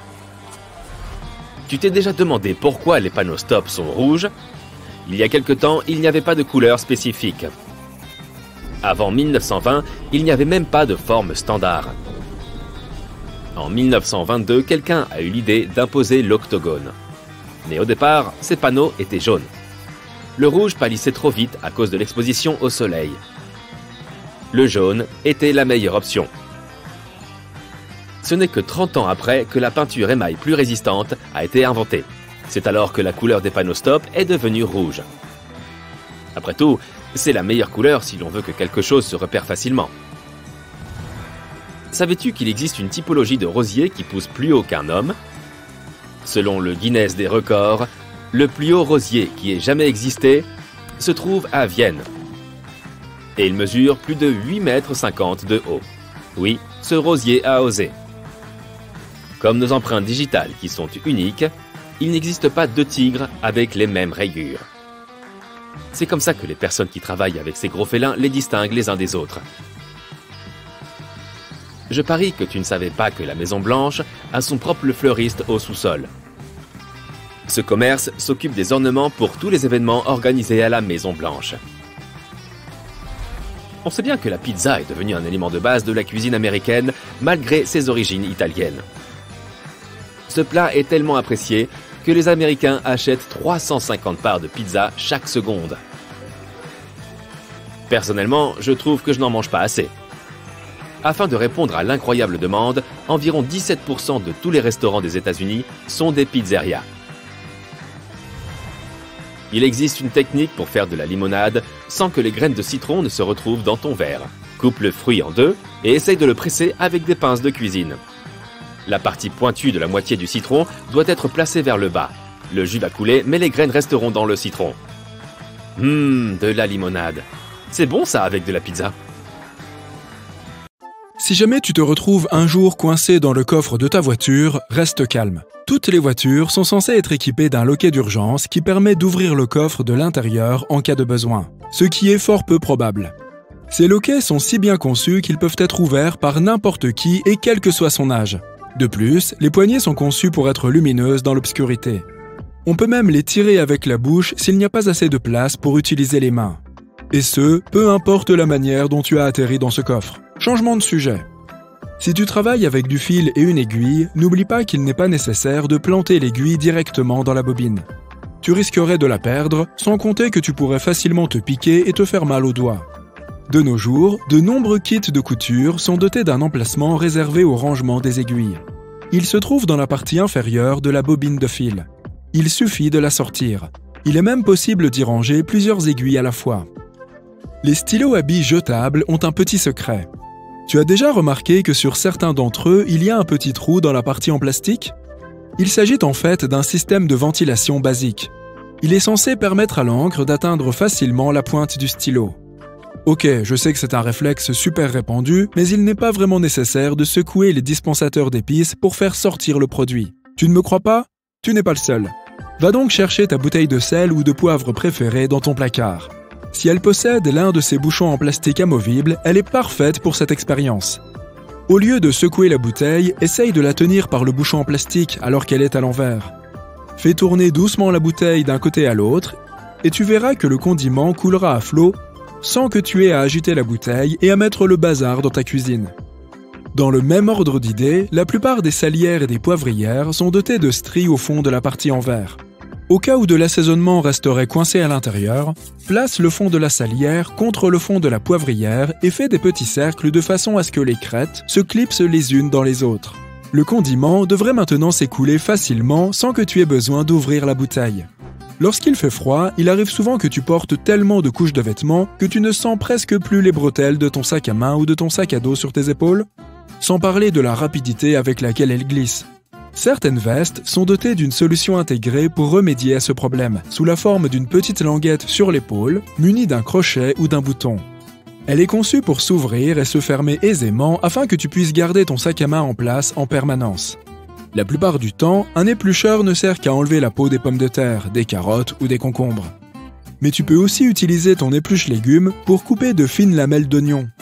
Tu t'es déjà demandé pourquoi les panneaux stop sont rouges? Il y a quelque temps, il n'y avait pas de couleur spécifique. Avant 1920, il n'y avait même pas de forme standard. En 1922, quelqu'un a eu l'idée d'imposer l'octogone. Mais au départ, ces panneaux étaient jaunes. Le rouge pâlissait trop vite à cause de l'exposition au soleil. Le jaune était la meilleure option. Ce n'est que 30 ans après que la peinture émail plus résistante a été inventée. C'est alors que la couleur des panneaux stop est devenue rouge. Après tout, c'est la meilleure couleur si l'on veut que quelque chose se repère facilement. Savais-tu qu'il existe une typologie de rosier qui pousse plus haut qu'un homme? Selon le Guinness des records, le plus haut rosier qui ait jamais existé se trouve à Vienne. Et il mesure plus de 8,50 m de haut. Oui, ce rosier a osé. Comme nos empreintes digitales qui sont uniques, il n'existe pas deux tigres avec les mêmes rayures. C'est comme ça que les personnes qui travaillent avec ces gros félins les distinguent les uns des autres. Je parie que tu ne savais pas que la Maison Blanche a son propre fleuriste au sous-sol. Ce commerce s'occupe des ornements pour tous les événements organisés à la Maison Blanche. On sait bien que la pizza est devenue un élément de base de la cuisine américaine malgré ses origines italiennes. Ce plat est tellement apprécié que les Américains achètent 350 parts de pizza chaque seconde. Personnellement, je trouve que je n'en mange pas assez. Afin de répondre à l'incroyable demande, environ 17% de tous les restaurants des États-Unis sont des pizzerias. Il existe une technique pour faire de la limonade sans que les graines de citron ne se retrouvent dans ton verre. Coupe le fruit en deux et essaye de le presser avec des pinces de cuisine. La partie pointue de la moitié du citron doit être placée vers le bas. Le jus va couler, mais les graines resteront dans le citron. De la limonade. C'est bon ça avec de la pizza. Si jamais tu te retrouves un jour coincé dans le coffre de ta voiture, reste calme. Toutes les voitures sont censées être équipées d'un loquet d'urgence qui permet d'ouvrir le coffre de l'intérieur en cas de besoin, ce qui est fort peu probable. Ces loquets sont si bien conçus qu'ils peuvent être ouverts par n'importe qui et quel que soit son âge. De plus, les poignées sont conçues pour être lumineuses dans l'obscurité. On peut même les tirer avec la bouche s'il n'y a pas assez de place pour utiliser les mains. Et ce, peu importe la manière dont tu as atterri dans ce coffre. Changement de sujet. Si tu travailles avec du fil et une aiguille, n'oublie pas qu'il n'est pas nécessaire de planter l'aiguille directement dans la bobine. Tu risquerais de la perdre, sans compter que tu pourrais facilement te piquer et te faire mal aux doigts. De nos jours, de nombreux kits de couture sont dotés d'un emplacement réservé au rangement des aiguilles. Il se trouve dans la partie inférieure de la bobine de fil. Il suffit de la sortir. Il est même possible d'y ranger plusieurs aiguilles à la fois. Les stylos à billes jetables ont un petit secret. Tu as déjà remarqué que sur certains d'entre eux, il y a un petit trou dans la partie en plastique? Il s'agit en fait d'un système de ventilation basique. Il est censé permettre à l'encre d'atteindre facilement la pointe du stylo. Ok, je sais que c'est un réflexe super répandu, mais il n'est pas vraiment nécessaire de secouer les dispensateurs d'épices pour faire sortir le produit. Tu ne me crois pas? Tu n'es pas le seul. Va donc chercher ta bouteille de sel ou de poivre préférée dans ton placard. Si elle possède l'un de ces bouchons en plastique amovible, elle est parfaite pour cette expérience. Au lieu de secouer la bouteille, essaye de la tenir par le bouchon en plastique alors qu'elle est à l'envers. Fais tourner doucement la bouteille d'un côté à l'autre et tu verras que le condiment coulera à flot sans que tu aies à agiter la bouteille et à mettre le bazar dans ta cuisine. Dans le même ordre d'idées, la plupart des salières et des poivrières sont dotées de stries au fond de la partie en verre. Au cas où de l'assaisonnement resterait coincé à l'intérieur, place le fond de la salière contre le fond de la poivrière et fais des petits cercles de façon à ce que les crêtes se clipsent les unes dans les autres. Le condiment devrait maintenant s'écouler facilement sans que tu aies besoin d'ouvrir la bouteille. Lorsqu'il fait froid, il arrive souvent que tu portes tellement de couches de vêtements que tu ne sens presque plus les bretelles de ton sac à main ou de ton sac à dos sur tes épaules, sans parler de la rapidité avec laquelle elles glissent. Certaines vestes sont dotées d'une solution intégrée pour remédier à ce problème, sous la forme d'une petite languette sur l'épaule, munie d'un crochet ou d'un bouton. Elle est conçue pour s'ouvrir et se fermer aisément afin que tu puisses garder ton sac à main en place en permanence. La plupart du temps, un éplucheur ne sert qu'à enlever la peau des pommes de terre, des carottes ou des concombres. Mais tu peux aussi utiliser ton épluche légumes pour couper de fines lamelles d'oignons.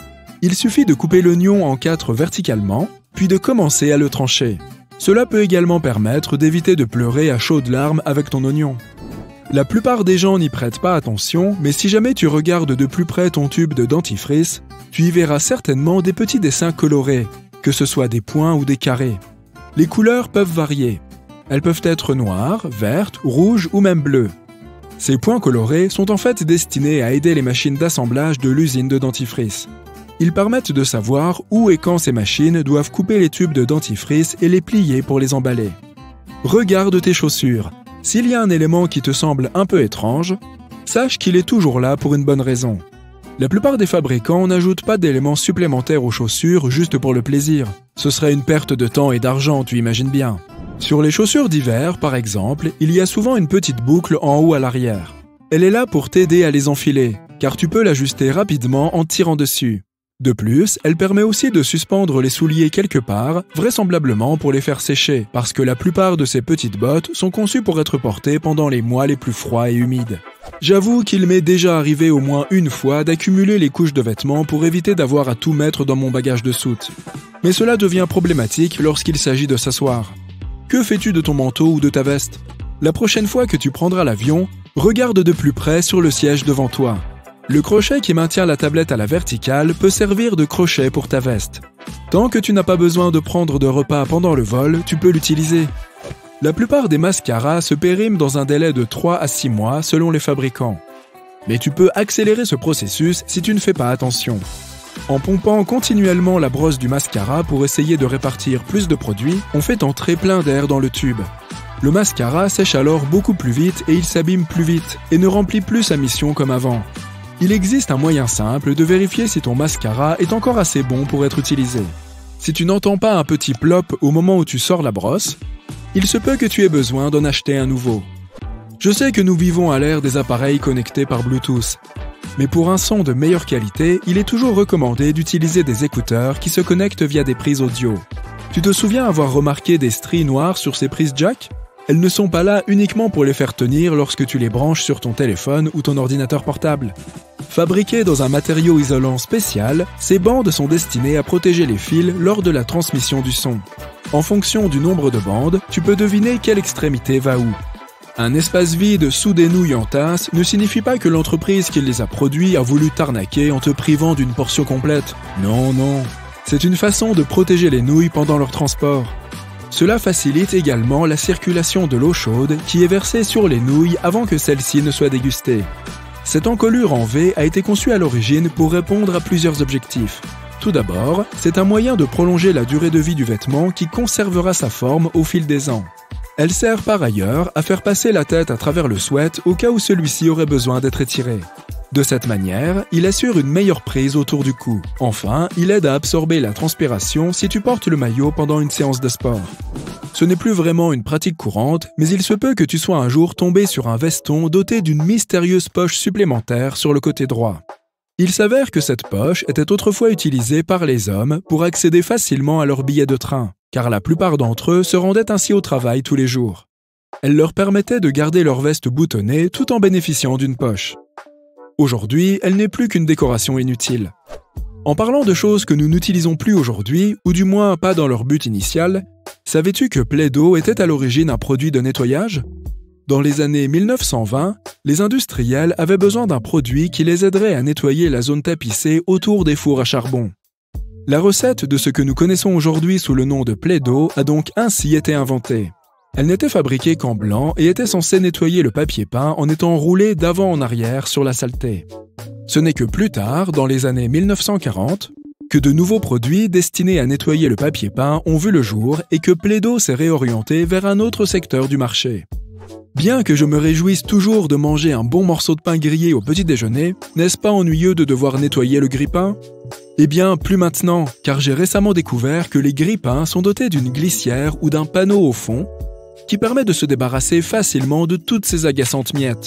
Il suffit de couper l'oignon en 4 verticalement, puis de commencer à le trancher. Cela peut également permettre d'éviter de pleurer à chaudes larmes avec ton oignon. La plupart des gens n'y prêtent pas attention, mais si jamais tu regardes de plus près ton tube de dentifrice, tu y verras certainement des petits dessins colorés, que ce soit des points ou des carrés. Les couleurs peuvent varier. Elles peuvent être noires, vertes, rouges ou même bleues. Ces points colorés sont en fait destinés à aider les machines d'assemblage de l'usine de dentifrice. Ils permettent de savoir où et quand ces machines doivent couper les tubes de dentifrice et les plier pour les emballer. Regarde tes chaussures. S'il y a un élément qui te semble un peu étrange, sache qu'il est toujours là pour une bonne raison. La plupart des fabricants n'ajoutent pas d'éléments supplémentaires aux chaussures juste pour le plaisir. Ce serait une perte de temps et d'argent, tu imagines bien. Sur les chaussures d'hiver, par exemple, il y a souvent une petite boucle en haut à l'arrière. Elle est là pour t'aider à les enfiler, car tu peux l'ajuster rapidement en tirant dessus. De plus, elle permet aussi de suspendre les souliers quelque part, vraisemblablement pour les faire sécher, parce que la plupart de ces petites bottes sont conçues pour être portées pendant les mois les plus froids et humides. J'avoue qu'il m'est déjà arrivé au moins une fois d'accumuler les couches de vêtements pour éviter d'avoir à tout mettre dans mon bagage de soute. Mais cela devient problématique lorsqu'il s'agit de s'asseoir. Que fais-tu de ton manteau ou de ta veste? La prochaine fois que tu prendras l'avion, regarde de plus près sur le siège devant toi. Le crochet qui maintient la tablette à la verticale peut servir de crochet pour ta veste. Tant que tu n'as pas besoin de prendre de repas pendant le vol, tu peux l'utiliser. La plupart des mascaras se périment dans un délai de 3 à 6 mois selon les fabricants. Mais tu peux accélérer ce processus si tu ne fais pas attention. En pompant continuellement la brosse du mascara pour essayer de répartir plus de produits, on fait entrer plein d'air dans le tube. Le mascara sèche alors beaucoup plus vite et il s'abîme plus vite et ne remplit plus sa mission comme avant. Il existe un moyen simple de vérifier si ton mascara est encore assez bon pour être utilisé. Si tu n'entends pas un petit plop au moment où tu sors la brosse, il se peut que tu aies besoin d'en acheter un nouveau. Je sais que nous vivons à l'ère des appareils connectés par Bluetooth, mais pour un son de meilleure qualité, il est toujours recommandé d'utiliser des écouteurs qui se connectent via des prises audio. Tu te souviens avoir remarqué des stries noires sur ces prises jack? Elles ne sont pas là uniquement pour les faire tenir lorsque tu les branches sur ton téléphone ou ton ordinateur portable. Fabriquées dans un matériau isolant spécial, ces bandes sont destinées à protéger les fils lors de la transmission du son. En fonction du nombre de bandes, tu peux deviner quelle extrémité va où. Un espace vide sous des nouilles en tasse ne signifie pas que l'entreprise qui les a produits a voulu t'arnaquer en te privant d'une portion complète. Non, non. C'est une façon de protéger les nouilles pendant leur transport. Cela facilite également la circulation de l'eau chaude qui est versée sur les nouilles avant que celles-ci ne soient dégustées. Cette encolure en V a été conçue à l'origine pour répondre à plusieurs objectifs. Tout d'abord, c'est un moyen de prolonger la durée de vie du vêtement qui conservera sa forme au fil des ans. Elle sert par ailleurs à faire passer la tête à travers le sweat au cas où celui-ci aurait besoin d'être étiré. De cette manière, il assure une meilleure prise autour du cou. Enfin, il aide à absorber la transpiration si tu portes le maillot pendant une séance de sport. Ce n'est plus vraiment une pratique courante, mais il se peut que tu sois un jour tombé sur un veston doté d'une mystérieuse poche supplémentaire sur le côté droit. Il s'avère que cette poche était autrefois utilisée par les hommes pour accéder facilement à leurs billets de train, car la plupart d'entre eux se rendaient ainsi au travail tous les jours. Elle leur permettait de garder leur veste boutonnée tout en bénéficiant d'une poche. Aujourd'hui, elle n'est plus qu'une décoration inutile. En parlant de choses que nous n'utilisons plus aujourd'hui, ou du moins pas dans leur but initial, savais-tu que Play-Doh était à l'origine un produit de nettoyage? Dans les années 1920, les industriels avaient besoin d'un produit qui les aiderait à nettoyer la zone tapissée autour des fours à charbon. La recette de ce que nous connaissons aujourd'hui sous le nom de Play-Doh a donc ainsi été inventée. Elle n'était fabriquée qu'en blanc et était censée nettoyer le papier peint en étant roulée d'avant en arrière sur la saleté. Ce n'est que plus tard, dans les années 1940, que de nouveaux produits destinés à nettoyer le papier peint ont vu le jour et que Play-Doh s'est réorienté vers un autre secteur du marché. Bien que je me réjouisse toujours de manger un bon morceau de pain grillé au petit déjeuner, n'est-ce pas ennuyeux de devoir nettoyer le grille-pain? Eh bien, plus maintenant, car j'ai récemment découvert que les grille-pains sont dotés d'une glissière ou d'un panneau au fond qui permet de se débarrasser facilement de toutes ces agaçantes miettes.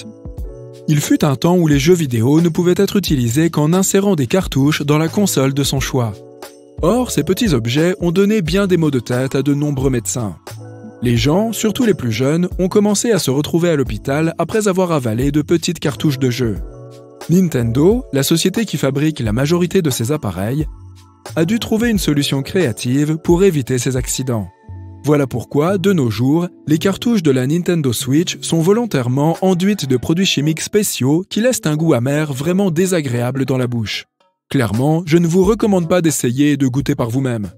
Il fut un temps où les jeux vidéo ne pouvaient être utilisés qu'en insérant des cartouches dans la console de son choix. Or, ces petits objets ont donné bien des maux de tête à de nombreux médecins. Les gens, surtout les plus jeunes, ont commencé à se retrouver à l'hôpital après avoir avalé de petites cartouches de jeux. Nintendo, la société qui fabrique la majorité de ces appareils, a dû trouver une solution créative pour éviter ces accidents. Voilà pourquoi, de nos jours, les cartouches de la Nintendo Switch sont volontairement enduites de produits chimiques spéciaux qui laissent un goût amer vraiment désagréable dans la bouche. Clairement, je ne vous recommande pas d'essayer et de goûter par vous-même.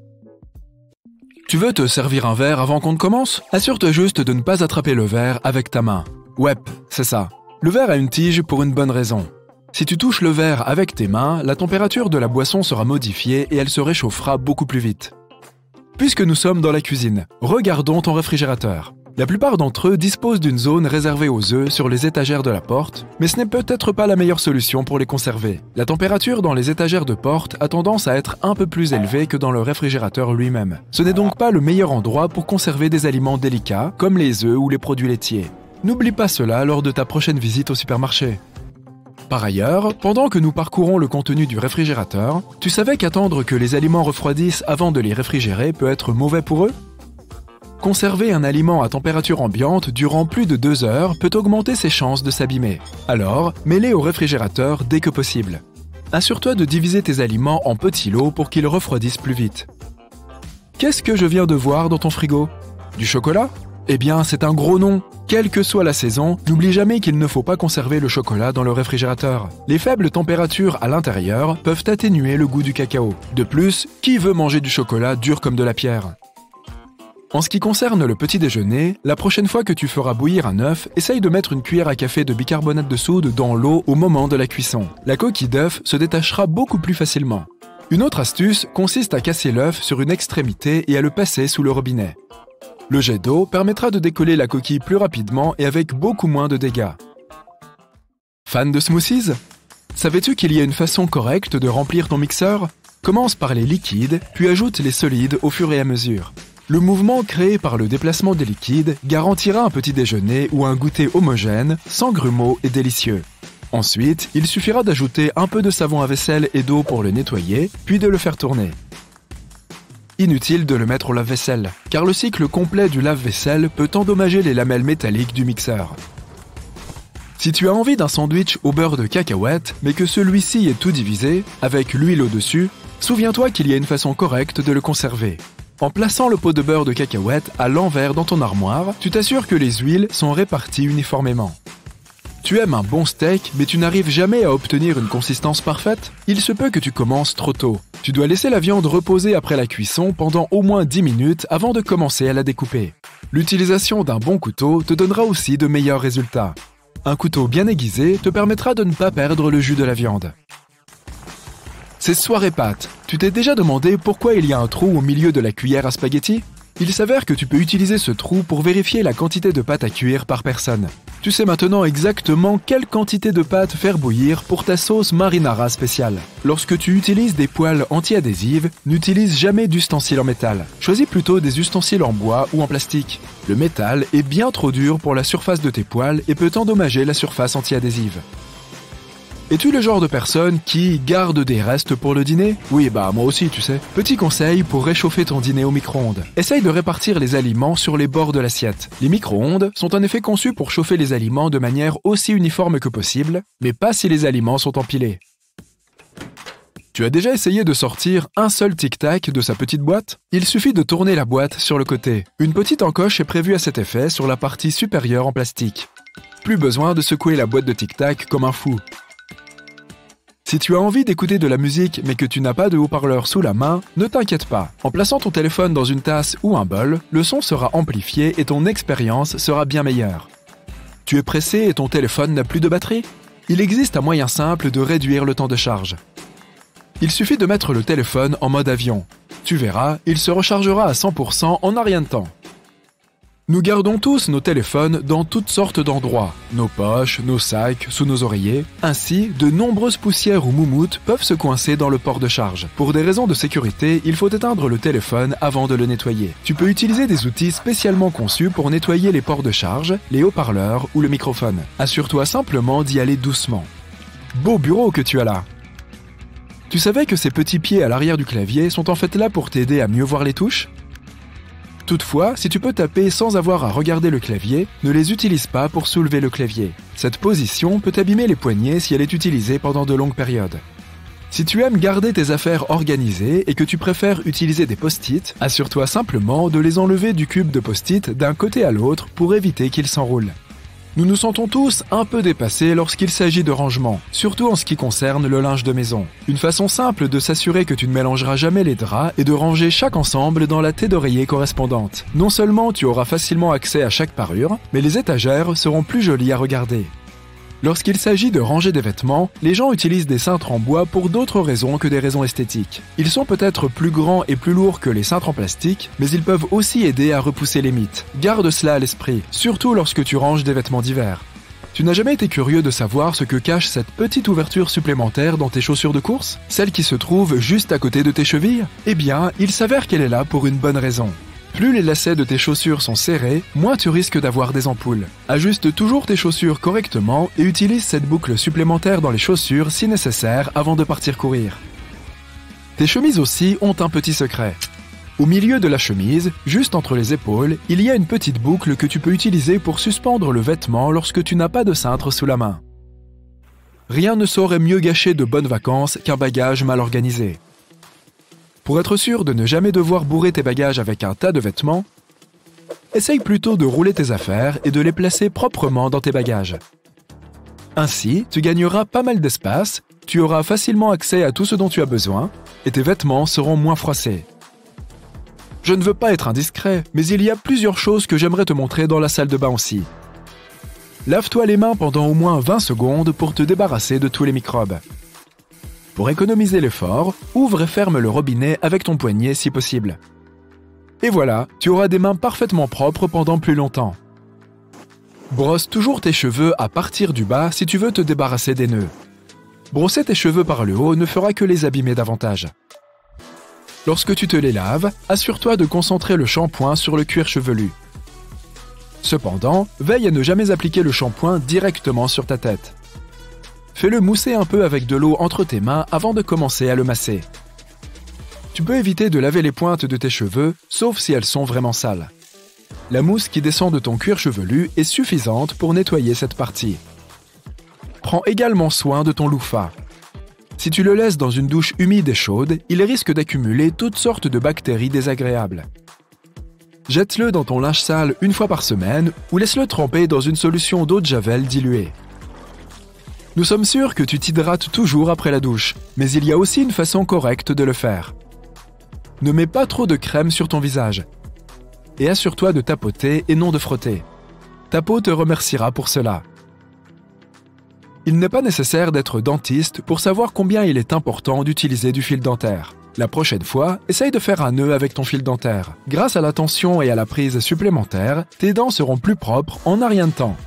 Tu veux te servir un verre avant qu'on ne commence? Assure-toi juste de ne pas attraper le verre avec ta main. Ouais, c'est ça. Le verre a une tige pour une bonne raison. Si tu touches le verre avec tes mains, la température de la boisson sera modifiée et elle se réchauffera beaucoup plus vite. Puisque nous sommes dans la cuisine, regardons ton réfrigérateur. La plupart d'entre eux disposent d'une zone réservée aux œufs sur les étagères de la porte, mais ce n'est peut-être pas la meilleure solution pour les conserver. La température dans les étagères de porte a tendance à être un peu plus élevée que dans le réfrigérateur lui-même. Ce n'est donc pas le meilleur endroit pour conserver des aliments délicats, comme les œufs ou les produits laitiers. N'oublie pas cela lors de ta prochaine visite au supermarché. Par ailleurs, pendant que nous parcourons le contenu du réfrigérateur, tu savais qu'attendre que les aliments refroidissent avant de les réfrigérer peut être mauvais pour eux? Conserver un aliment à température ambiante durant plus de 2 heures peut augmenter ses chances de s'abîmer. Alors, mets-les au réfrigérateur dès que possible. Assure-toi de diviser tes aliments en petits lots pour qu'ils refroidissent plus vite. Qu'est-ce que je viens de voir dans ton frigo? Du chocolat? Eh bien, c'est un gros non. Quelle que soit la saison, n'oublie jamais qu'il ne faut pas conserver le chocolat dans le réfrigérateur. Les faibles températures à l'intérieur peuvent atténuer le goût du cacao. De plus, qui veut manger du chocolat dur comme de la pierre? En ce qui concerne le petit déjeuner, la prochaine fois que tu feras bouillir un œuf, essaye de mettre une cuillère à café de bicarbonate de soude dans l'eau au moment de la cuisson. La coquille d'œuf se détachera beaucoup plus facilement. Une autre astuce consiste à casser l'œuf sur une extrémité et à le passer sous le robinet. Le jet d'eau permettra de décoller la coquille plus rapidement et avec beaucoup moins de dégâts. Fan de smoothies? Savais-tu qu'il y a une façon correcte de remplir ton mixeur? Commence par les liquides, puis ajoute les solides au fur et à mesure. Le mouvement créé par le déplacement des liquides garantira un petit déjeuner ou un goûter homogène, sans grumeaux et délicieux. Ensuite, il suffira d'ajouter un peu de savon à vaisselle et d'eau pour le nettoyer, puis de le faire tourner. Inutile de le mettre au lave-vaisselle, car le cycle complet du lave-vaisselle peut endommager les lamelles métalliques du mixeur. Si tu as envie d'un sandwich au beurre de cacahuète, mais que celui-ci est tout divisé, avec l'huile au-dessus, souviens-toi qu'il y a une façon correcte de le conserver. En plaçant le pot de beurre de cacahuète à l'envers dans ton armoire, tu t'assures que les huiles sont réparties uniformément. Tu aimes un bon steak, mais tu n'arrives jamais à obtenir une consistance parfaite? Il se peut que tu commences trop tôt. Tu dois laisser la viande reposer après la cuisson pendant au moins 10 minutes avant de commencer à la découper. L'utilisation d'un bon couteau te donnera aussi de meilleurs résultats. Un couteau bien aiguisé te permettra de ne pas perdre le jus de la viande. C'est soirée pâtes. Tu t'es déjà demandé pourquoi il y a un trou au milieu de la cuillère à spaghetti? Il s'avère que tu peux utiliser ce trou pour vérifier la quantité de pâte à cuire par personne. Tu sais maintenant exactement quelle quantité de pâte faire bouillir pour ta sauce marinara spéciale. Lorsque tu utilises des poêles anti-adhésives, n'utilise jamais d'ustensiles en métal. Choisis plutôt des ustensiles en bois ou en plastique. Le métal est bien trop dur pour la surface de tes poêles et peut endommager la surface anti-adhésive. Es-tu le genre de personne qui garde des restes pour le dîner? Oui, moi aussi, tu sais. Petit conseil pour réchauffer ton dîner au micro-ondes. Essaye de répartir les aliments sur les bords de l'assiette. Les micro-ondes sont en effet conçus pour chauffer les aliments de manière aussi uniforme que possible, mais pas si les aliments sont empilés. Tu as déjà essayé de sortir un seul tic-tac de sa petite boîte? Il suffit de tourner la boîte sur le côté. Une petite encoche est prévue à cet effet sur la partie supérieure en plastique. Plus besoin de secouer la boîte de tic-tac comme un fou. Si tu as envie d'écouter de la musique mais que tu n'as pas de haut-parleur sous la main, ne t'inquiète pas. En plaçant ton téléphone dans une tasse ou un bol, le son sera amplifié et ton expérience sera bien meilleure. Tu es pressé et ton téléphone n'a plus de batterie? Il existe un moyen simple de réduire le temps de charge. Il suffit de mettre le téléphone en mode avion. Tu verras, il se rechargera à 100% en un rien de temps. Nous gardons tous nos téléphones dans toutes sortes d'endroits, nos poches, nos sacs, sous nos oreillers. Ainsi, de nombreuses poussières ou moumoutes peuvent se coincer dans le port de charge. Pour des raisons de sécurité, il faut éteindre le téléphone avant de le nettoyer. Tu peux utiliser des outils spécialement conçus pour nettoyer les ports de charge, les haut-parleurs ou le microphone. Assure-toi simplement d'y aller doucement. Beau bureau que tu as là! Tu savais que ces petits pieds à l'arrière du clavier sont en fait là pour t'aider à mieux voir les touches? Toutefois, si tu peux taper sans avoir à regarder le clavier, ne les utilise pas pour soulever le clavier. Cette position peut abîmer les poignets si elle est utilisée pendant de longues périodes. Si tu aimes garder tes affaires organisées et que tu préfères utiliser des post-it, assure-toi simplement de les enlever du cube de post-it d'un côté à l'autre pour éviter qu'ils s'enroulent. Nous nous sentons tous un peu dépassés lorsqu'il s'agit de rangement, surtout en ce qui concerne le linge de maison. Une façon simple de s'assurer que tu ne mélangeras jamais les draps est de ranger chaque ensemble dans la tête d'oreiller correspondante. Non seulement tu auras facilement accès à chaque parure, mais les étagères seront plus jolies à regarder. Lorsqu'il s'agit de ranger des vêtements, les gens utilisent des cintres en bois pour d'autres raisons que des raisons esthétiques. Ils sont peut-être plus grands et plus lourds que les cintres en plastique, mais ils peuvent aussi aider à repousser les mythes. Garde cela à l'esprit, surtout lorsque tu ranges des vêtements d'hiver. Tu n'as jamais été curieux de savoir ce que cache cette petite ouverture supplémentaire dans tes chaussures de course? Celle qui se trouve juste à côté de tes chevilles? Eh bien, il s'avère qu'elle est là pour une bonne raison. Plus les lacets de tes chaussures sont serrés, moins tu risques d'avoir des ampoules. Ajuste toujours tes chaussures correctement et utilise cette boucle supplémentaire dans les chaussures si nécessaire avant de partir courir. Tes chemises aussi ont un petit secret. Au milieu de la chemise, juste entre les épaules, il y a une petite boucle que tu peux utiliser pour suspendre le vêtement lorsque tu n'as pas de cintre sous la main. Rien ne saurait mieux gâcher de bonnes vacances qu'un bagage mal organisé. Pour être sûr de ne jamais devoir bourrer tes bagages avec un tas de vêtements, essaye plutôt de rouler tes affaires et de les placer proprement dans tes bagages. Ainsi, tu gagneras pas mal d'espace, tu auras facilement accès à tout ce dont tu as besoin et tes vêtements seront moins froissés. Je ne veux pas être indiscret, mais il y a plusieurs choses que j'aimerais te montrer dans la salle de bain aussi. Lave-toi les mains pendant au moins 20 secondes pour te débarrasser de tous les microbes. Pour économiser l'effort, ouvre et ferme le robinet avec ton poignet si possible. Et voilà, tu auras des mains parfaitement propres pendant plus longtemps. Brosse toujours tes cheveux à partir du bas si tu veux te débarrasser des nœuds. Brosser tes cheveux par le haut ne fera que les abîmer davantage. Lorsque tu te les laves, assure-toi de concentrer le shampoing sur le cuir chevelu. Cependant, veille à ne jamais appliquer le shampoing directement sur ta tête. Fais-le mousser un peu avec de l'eau entre tes mains avant de commencer à le masser. Tu peux éviter de laver les pointes de tes cheveux, sauf si elles sont vraiment sales. La mousse qui descend de ton cuir chevelu est suffisante pour nettoyer cette partie. Prends également soin de ton loofah. Si tu le laisses dans une douche humide et chaude, il risque d'accumuler toutes sortes de bactéries désagréables. Jette-le dans ton linge sale une fois par semaine ou laisse-le tremper dans une solution d'eau de javel diluée. Nous sommes sûrs que tu t'hydrates toujours après la douche, mais il y a aussi une façon correcte de le faire. Ne mets pas trop de crème sur ton visage. Et assure-toi de tapoter et non de frotter. Ta peau te remerciera pour cela. Il n'est pas nécessaire d'être dentiste pour savoir combien il est important d'utiliser du fil dentaire. La prochaine fois, essaye de faire un nœud avec ton fil dentaire. Grâce à la tension et à la prise supplémentaire, tes dents seront plus propres en un rien de temps.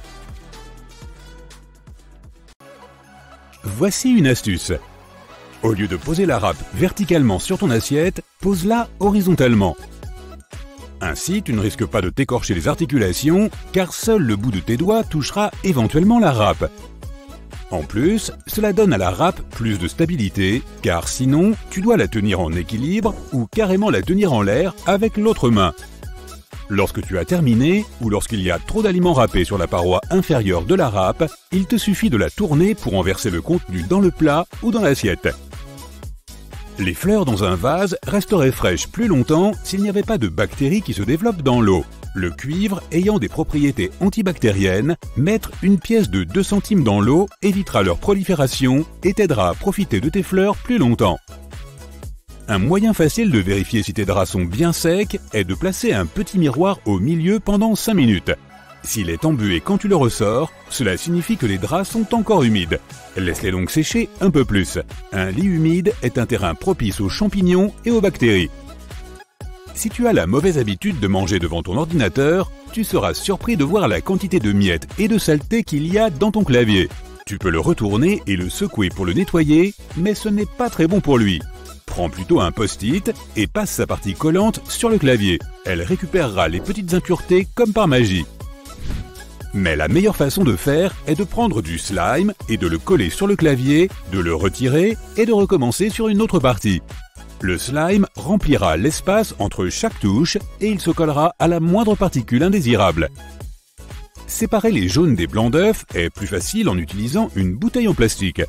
Voici une astuce. Au lieu de poser la râpe verticalement sur ton assiette, pose-la horizontalement. Ainsi, tu ne risques pas de t'écorcher les articulations, car seul le bout de tes doigts touchera éventuellement la râpe. En plus, cela donne à la râpe plus de stabilité, car sinon, tu dois la tenir en équilibre ou carrément la tenir en l'air avec l'autre main. Lorsque tu as terminé, ou lorsqu'il y a trop d'aliments râpés sur la paroi inférieure de la râpe, il te suffit de la tourner pour en verser le contenu dans le plat ou dans l'assiette. Les fleurs dans un vase resteraient fraîches plus longtemps s'il n'y avait pas de bactéries qui se développent dans l'eau. Le cuivre ayant des propriétés antibactériennes, mettre une pièce de 2 centimes dans l'eau évitera leur prolifération et t'aidera à profiter de tes fleurs plus longtemps. Un moyen facile de vérifier si tes draps sont bien secs est de placer un petit miroir au milieu pendant 5 minutes. S'il est embué quand tu le ressors, cela signifie que les draps sont encore humides. Laisse-les donc sécher un peu plus. Un lit humide est un terrain propice aux champignons et aux bactéries. Si tu as la mauvaise habitude de manger devant ton ordinateur, tu seras surpris de voir la quantité de miettes et de saleté qu'il y a dans ton clavier. Tu peux le retourner et le secouer pour le nettoyer, mais ce n'est pas très bon pour lui. Prends plutôt un post-it et passe sa partie collante sur le clavier. Elle récupérera les petites impuretés comme par magie. Mais la meilleure façon de faire est de prendre du slime et de le coller sur le clavier, de le retirer et de recommencer sur une autre partie. Le slime remplira l'espace entre chaque touche et il se collera à la moindre particule indésirable. Séparer les jaunes des blancs d'œufs est plus facile en utilisant une bouteille en plastique.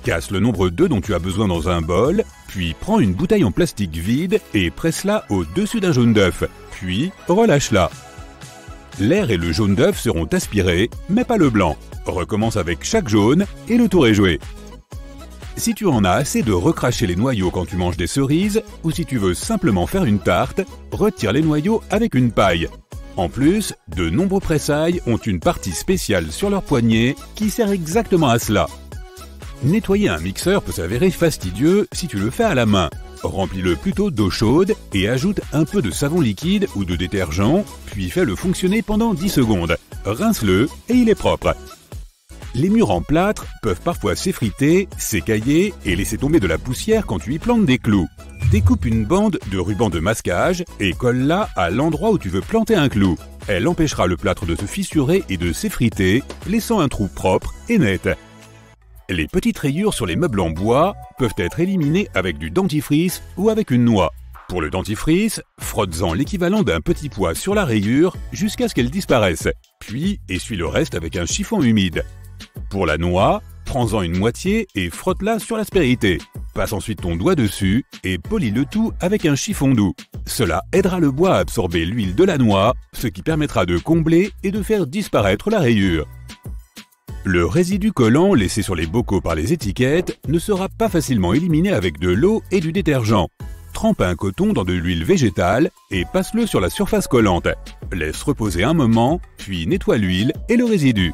Casse le nombre d'œufs dont tu as besoin dans un bol, puis prends une bouteille en plastique vide et presse-la au-dessus d'un jaune d'œuf, puis relâche-la. L'air et le jaune d'œuf seront aspirés, mais pas le blanc. Recommence avec chaque jaune et le tour est joué. Si tu en as assez de recracher les noyaux quand tu manges des cerises, ou si tu veux simplement faire une tarte, retire les noyaux avec une paille. En plus, de nombreux pressailles ont une partie spéciale sur leur poignet qui sert exactement à cela. Nettoyer un mixeur peut s'avérer fastidieux si tu le fais à la main. Remplis-le plutôt d'eau chaude et ajoute un peu de savon liquide ou de détergent, puis fais-le fonctionner pendant 10 secondes. Rince-le et il est propre. Les murs en plâtre peuvent parfois s'effriter, s'écailler et laisser tomber de la poussière quand tu y plantes des clous. Découpe une bande de ruban de masquage et colle-la à l'endroit où tu veux planter un clou. Elle empêchera le plâtre de se fissurer et de s'effriter, laissant un trou propre et net. Les petites rayures sur les meubles en bois peuvent être éliminées avec du dentifrice ou avec une noix. Pour le dentifrice, frotte-en l'équivalent d'un petit pois sur la rayure jusqu'à ce qu'elle disparaisse, puis essuie le reste avec un chiffon humide. Pour la noix, prends-en une moitié et frotte-la sur l'aspérité. Passe ensuite ton doigt dessus et polis le tout avec un chiffon doux. Cela aidera le bois à absorber l'huile de la noix, ce qui permettra de combler et de faire disparaître la rayure. Le résidu collant laissé sur les bocaux par les étiquettes ne sera pas facilement éliminé avec de l'eau et du détergent. Trempe un coton dans de l'huile végétale et passe-le sur la surface collante. Laisse reposer un moment, puis nettoie l'huile et le résidu.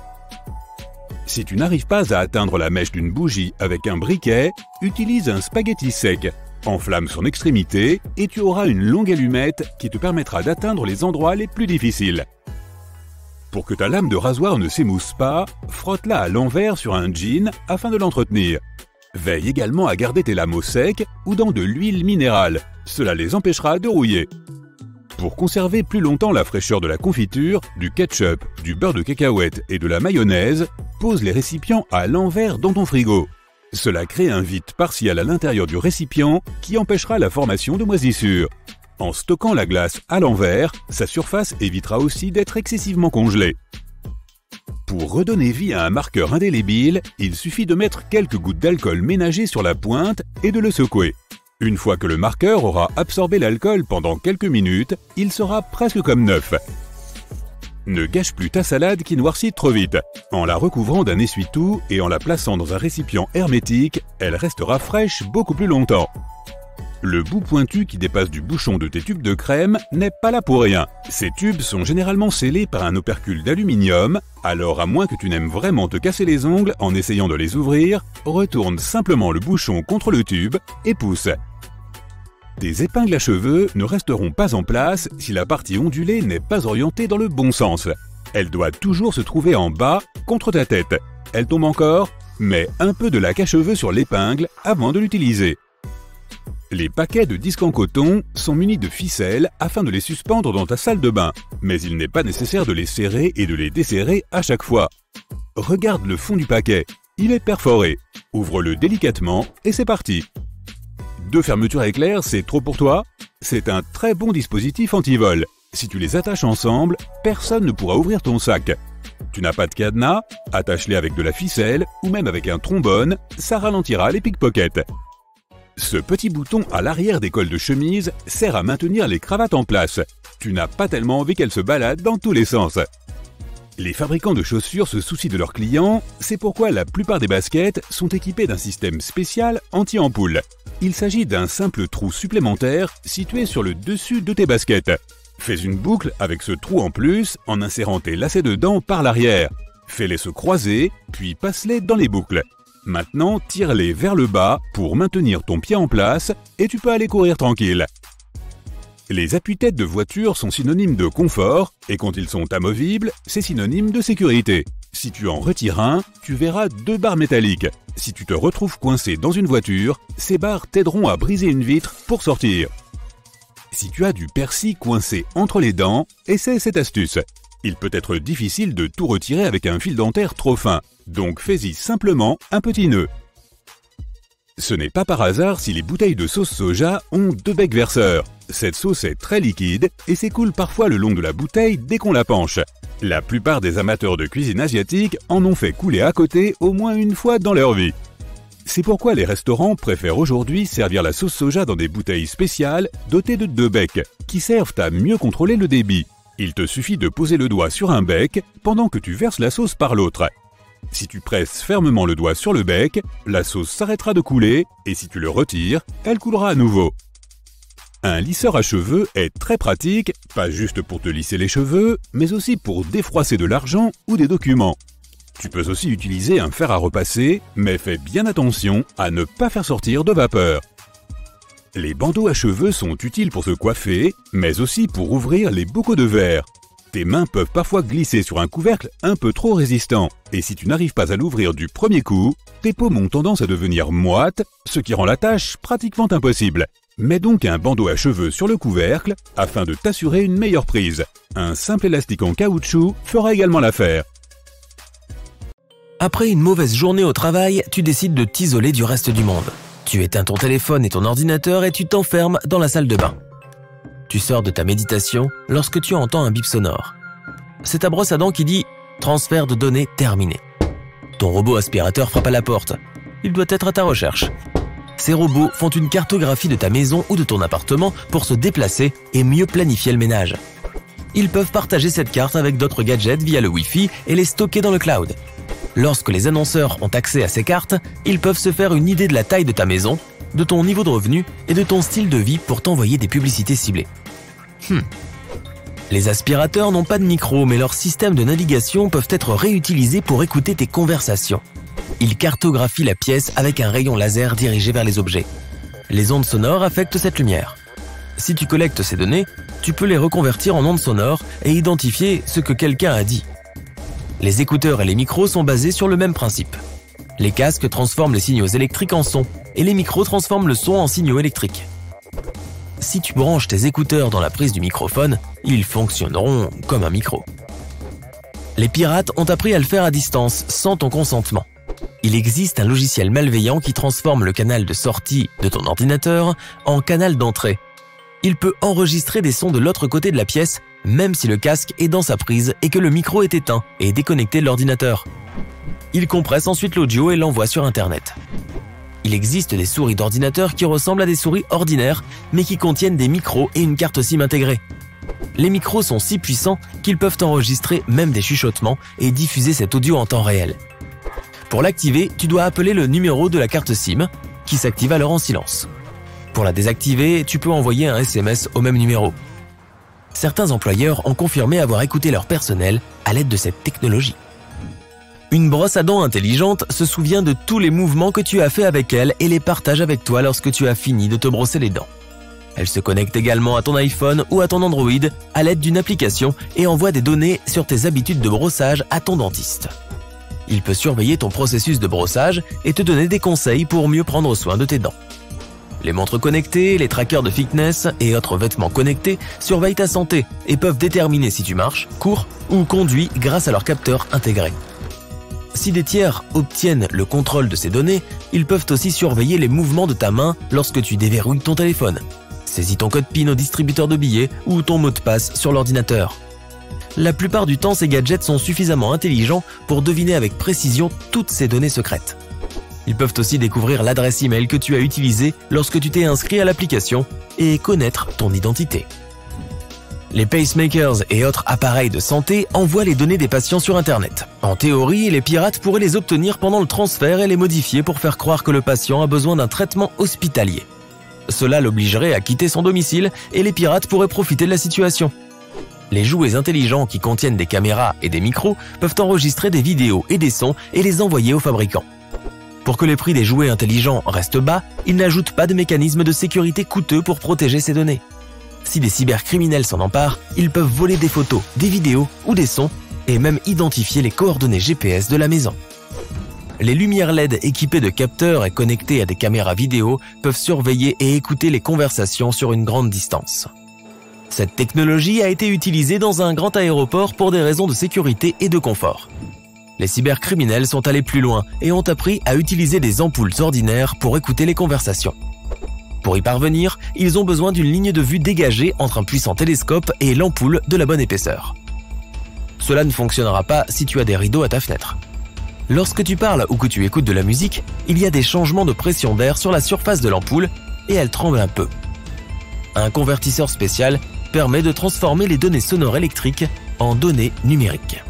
Si tu n'arrives pas à atteindre la mèche d'une bougie avec un briquet, utilise un spaghetti sec. Enflamme son extrémité et tu auras une longue allumette qui te permettra d'atteindre les endroits les plus difficiles. Pour que ta lame de rasoir ne s'émousse pas, frotte-la à l'envers sur un jean afin de l'entretenir. Veille également à garder tes lames au sec ou dans de l'huile minérale. Cela les empêchera de rouiller. Pour conserver plus longtemps la fraîcheur de la confiture, du ketchup, du beurre de cacahuète et de la mayonnaise, pose les récipients à l'envers dans ton frigo. Cela crée un vide partiel à l'intérieur du récipient qui empêchera la formation de moisissures. En stockant la glace à l'envers, sa surface évitera aussi d'être excessivement congelée. Pour redonner vie à un marqueur indélébile, il suffit de mettre quelques gouttes d'alcool ménager sur la pointe et de le secouer. Une fois que le marqueur aura absorbé l'alcool pendant quelques minutes, il sera presque comme neuf. Ne gâche plus ta salade qui noircit trop vite. En la recouvrant d'un essuie-tout et en la plaçant dans un récipient hermétique, elle restera fraîche beaucoup plus longtemps. Le bout pointu qui dépasse du bouchon de tes tubes de crème n'est pas là pour rien. Ces tubes sont généralement scellés par un opercule d'aluminium, alors à moins que tu n'aimes vraiment te casser les ongles en essayant de les ouvrir, retourne simplement le bouchon contre le tube et pousse. Tes épingles à cheveux ne resteront pas en place si la partie ondulée n'est pas orientée dans le bon sens. Elle doit toujours se trouver en bas, contre ta tête. Elle tombe encore, mets un peu de laque à cheveux sur l'épingle avant de l'utiliser. Les paquets de disques en coton sont munis de ficelles afin de les suspendre dans ta salle de bain, mais il n'est pas nécessaire de les serrer et de les desserrer à chaque fois. Regarde le fond du paquet, il est perforé. Ouvre-le délicatement et c'est parti. 2 fermetures éclair, c'est trop pour toi? C'est un très bon dispositif anti-vol. Si tu les attaches ensemble, personne ne pourra ouvrir ton sac. Tu n'as pas de cadenas? Attache-les avec de la ficelle ou même avec un trombone, ça ralentira les pickpockets. Ce petit bouton à l'arrière des cols de chemise sert à maintenir les cravates en place. Tu n'as pas tellement envie qu'elles se baladent dans tous les sens. Les fabricants de chaussures se soucient de leurs clients, c'est pourquoi la plupart des baskets sont équipées d'un système spécial anti-ampoule. Il s'agit d'un simple trou supplémentaire situé sur le dessus de tes baskets. Fais une boucle avec ce trou en plus en insérant tes lacets dedans par l'arrière. Fais-les se croiser, puis passe-les dans les boucles. Maintenant, tire-les vers le bas pour maintenir ton pied en place et tu peux aller courir tranquille. Les appuis-têtes de voiture sont synonymes de confort et quand ils sont amovibles, c'est synonyme de sécurité. Si tu en retires un, tu verras 2 barres métalliques. Si tu te retrouves coincé dans une voiture, ces barres t'aideront à briser une vitre pour sortir. Si tu as du persil coincé entre les dents, essaie cette astuce. Il peut être difficile de tout retirer avec un fil dentaire trop fin, donc fais-y simplement un petit nœud. Ce n'est pas par hasard si les bouteilles de sauce soja ont 2 becs verseurs. Cette sauce est très liquide et s'écoule parfois le long de la bouteille dès qu'on la penche. La plupart des amateurs de cuisine asiatique en ont fait couler à côté au moins une fois dans leur vie. C'est pourquoi les restaurants préfèrent aujourd'hui servir la sauce soja dans des bouteilles spéciales dotées de 2 becs, qui servent à mieux contrôler le débit. Il te suffit de poser le doigt sur un bec pendant que tu verses la sauce par l'autre. Si tu presses fermement le doigt sur le bec, la sauce s'arrêtera de couler et si tu le retires, elle coulera à nouveau. Un lisseur à cheveux est très pratique, pas juste pour te lisser les cheveux, mais aussi pour défroisser de l'argent ou des documents. Tu peux aussi utiliser un fer à repasser, mais fais bien attention à ne pas faire sortir de vapeur. Les bandeaux à cheveux sont utiles pour se coiffer, mais aussi pour ouvrir les bocaux de verre. Tes mains peuvent parfois glisser sur un couvercle un peu trop résistant, et si tu n'arrives pas à l'ouvrir du premier coup, tes paumes ont tendance à devenir moites, ce qui rend la tâche pratiquement impossible. Mets donc un bandeau à cheveux sur le couvercle afin de t'assurer une meilleure prise. Un simple élastique en caoutchouc fera également l'affaire. Après une mauvaise journée au travail, tu décides de t'isoler du reste du monde. Tu éteins ton téléphone et ton ordinateur et tu t'enfermes dans la salle de bain. Tu sors de ta méditation lorsque tu entends un bip sonore. C'est ta brosse à dents qui dit « Transfert de données terminé ». Ton robot aspirateur frappe à la porte. Il doit être à ta recherche. Ces robots font une cartographie de ta maison ou de ton appartement pour se déplacer et mieux planifier le ménage. Ils peuvent partager cette carte avec d'autres gadgets via le Wi-Fi et les stocker dans le cloud. Lorsque les annonceurs ont accès à ces cartes, ils peuvent se faire une idée de la taille de ta maison, de ton niveau de revenu et de ton style de vie pour t'envoyer des publicités ciblées. Les aspirateurs n'ont pas de micro, mais leurs systèmes de navigation peuvent être réutilisés pour écouter tes conversations. Ils cartographient la pièce avec un rayon laser dirigé vers les objets. Les ondes sonores affectent cette lumière. Si tu collectes ces données, tu peux les reconvertir en ondes sonores et identifier ce que quelqu'un a dit. Les écouteurs et les micros sont basés sur le même principe. Les casques transforment les signaux électriques en son et les micros transforment le son en signaux électriques. Si tu branches tes écouteurs dans la prise du microphone, ils fonctionneront comme un micro. Les pirates ont appris à le faire à distance, sans ton consentement. Il existe un logiciel malveillant qui transforme le canal de sortie de ton ordinateur en canal d'entrée. Il peut enregistrer des sons de l'autre côté de la pièce, même si le casque est dans sa prise et que le micro est éteint et déconnecté de l'ordinateur. Il compresse ensuite l'audio et l'envoie sur Internet. Il existe des souris d'ordinateur qui ressemblent à des souris ordinaires, mais qui contiennent des micros et une carte SIM intégrée. Les micros sont si puissants qu'ils peuvent enregistrer même des chuchotements et diffuser cet audio en temps réel. Pour l'activer, tu dois appeler le numéro de la carte SIM, qui s'active alors en silence. Pour la désactiver, tu peux envoyer un SMS au même numéro. Certains employeurs ont confirmé avoir écouté leur personnel à l'aide de cette technologie. Une brosse à dents intelligente se souvient de tous les mouvements que tu as fait avec elle et les partage avec toi lorsque tu as fini de te brosser les dents. Elle se connecte également à ton iPhone ou à ton Android à l'aide d'une application et envoie des données sur tes habitudes de brossage à ton dentiste. Il peut surveiller ton processus de brossage et te donner des conseils pour mieux prendre soin de tes dents. Les montres connectées, les trackers de fitness et autres vêtements connectés surveillent ta santé et peuvent déterminer si tu marches, cours ou conduis grâce à leurs capteurs intégrés. Si des tiers obtiennent le contrôle de ces données, ils peuvent aussi surveiller les mouvements de ta main lorsque tu déverrouilles ton téléphone. Saisis ton code PIN au distributeur de billets ou ton mot de passe sur l'ordinateur. La plupart du temps, ces gadgets sont suffisamment intelligents pour deviner avec précision toutes ces données secrètes. Ils peuvent aussi découvrir l'adresse email que tu as utilisée lorsque tu t'es inscrit à l'application et connaître ton identité. Les pacemakers et autres appareils de santé envoient les données des patients sur Internet. En théorie, les pirates pourraient les obtenir pendant le transfert et les modifier pour faire croire que le patient a besoin d'un traitement hospitalier. Cela l'obligerait à quitter son domicile et les pirates pourraient profiter de la situation. Les jouets intelligents qui contiennent des caméras et des micros peuvent enregistrer des vidéos et des sons et les envoyer aux fabricants. Pour que les prix des jouets intelligents restent bas, ils n'ajoutent pas de mécanisme de sécurité coûteux pour protéger ces données. Si des cybercriminels s'en emparent, ils peuvent voler des photos, des vidéos ou des sons et même identifier les coordonnées GPS de la maison. Les lumières LED équipées de capteurs et connectées à des caméras vidéo peuvent surveiller et écouter les conversations sur une grande distance. Cette technologie a été utilisée dans un grand aéroport pour des raisons de sécurité et de confort. Les cybercriminels sont allés plus loin et ont appris à utiliser des ampoules ordinaires pour écouter les conversations. Pour y parvenir, ils ont besoin d'une ligne de vue dégagée entre un puissant télescope et l'ampoule de la bonne épaisseur. Cela ne fonctionnera pas si tu as des rideaux à ta fenêtre. Lorsque tu parles ou que tu écoutes de la musique, il y a des changements de pression d'air sur la surface de l'ampoule et elle tremble un peu. Un convertisseur spécial permet de transformer les données sonores électriques en données numériques.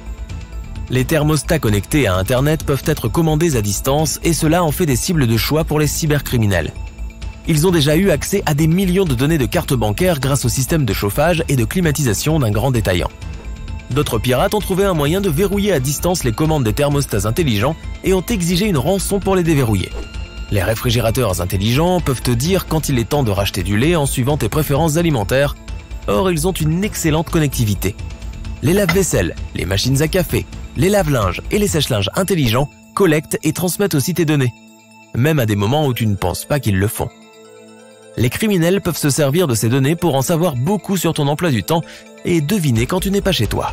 Les thermostats connectés à Internet peuvent être commandés à distance et cela en fait des cibles de choix pour les cybercriminels. Ils ont déjà eu accès à des millions de données de cartes bancaires grâce au système de chauffage et de climatisation d'un grand détaillant. D'autres pirates ont trouvé un moyen de verrouiller à distance les commandes des thermostats intelligents et ont exigé une rançon pour les déverrouiller. Les réfrigérateurs intelligents peuvent te dire quand il est temps de racheter du lait en suivant tes préférences alimentaires. Or, ils ont une excellente connectivité. Les lave-vaisselle, les machines à café, les lave-linges et les sèche-linges intelligents collectent et transmettent aussi tes données, même à des moments où tu ne penses pas qu'ils le font. Les criminels peuvent se servir de ces données pour en savoir beaucoup sur ton emploi du temps et deviner quand tu n'es pas chez toi.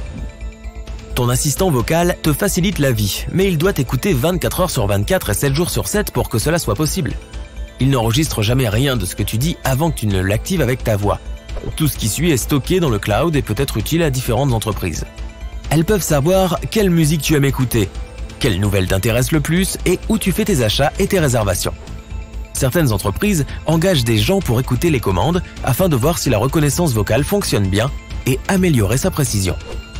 Ton assistant vocal te facilite la vie, mais il doit t'écouter 24 heures sur 24 et 7 jours sur 7 pour que cela soit possible. Il n'enregistre jamais rien de ce que tu dis avant que tu ne l'actives avec ta voix. Tout ce qui suit est stocké dans le cloud et peut être utile à différentes entreprises. Elles peuvent savoir quelle musique tu aimes écouter, quelles nouvelles t'intéressent le plus et où tu fais tes achats et tes réservations. Certaines entreprises engagent des gens pour écouter les commandes afin de voir si la reconnaissance vocale fonctionne bien et améliorer sa précision.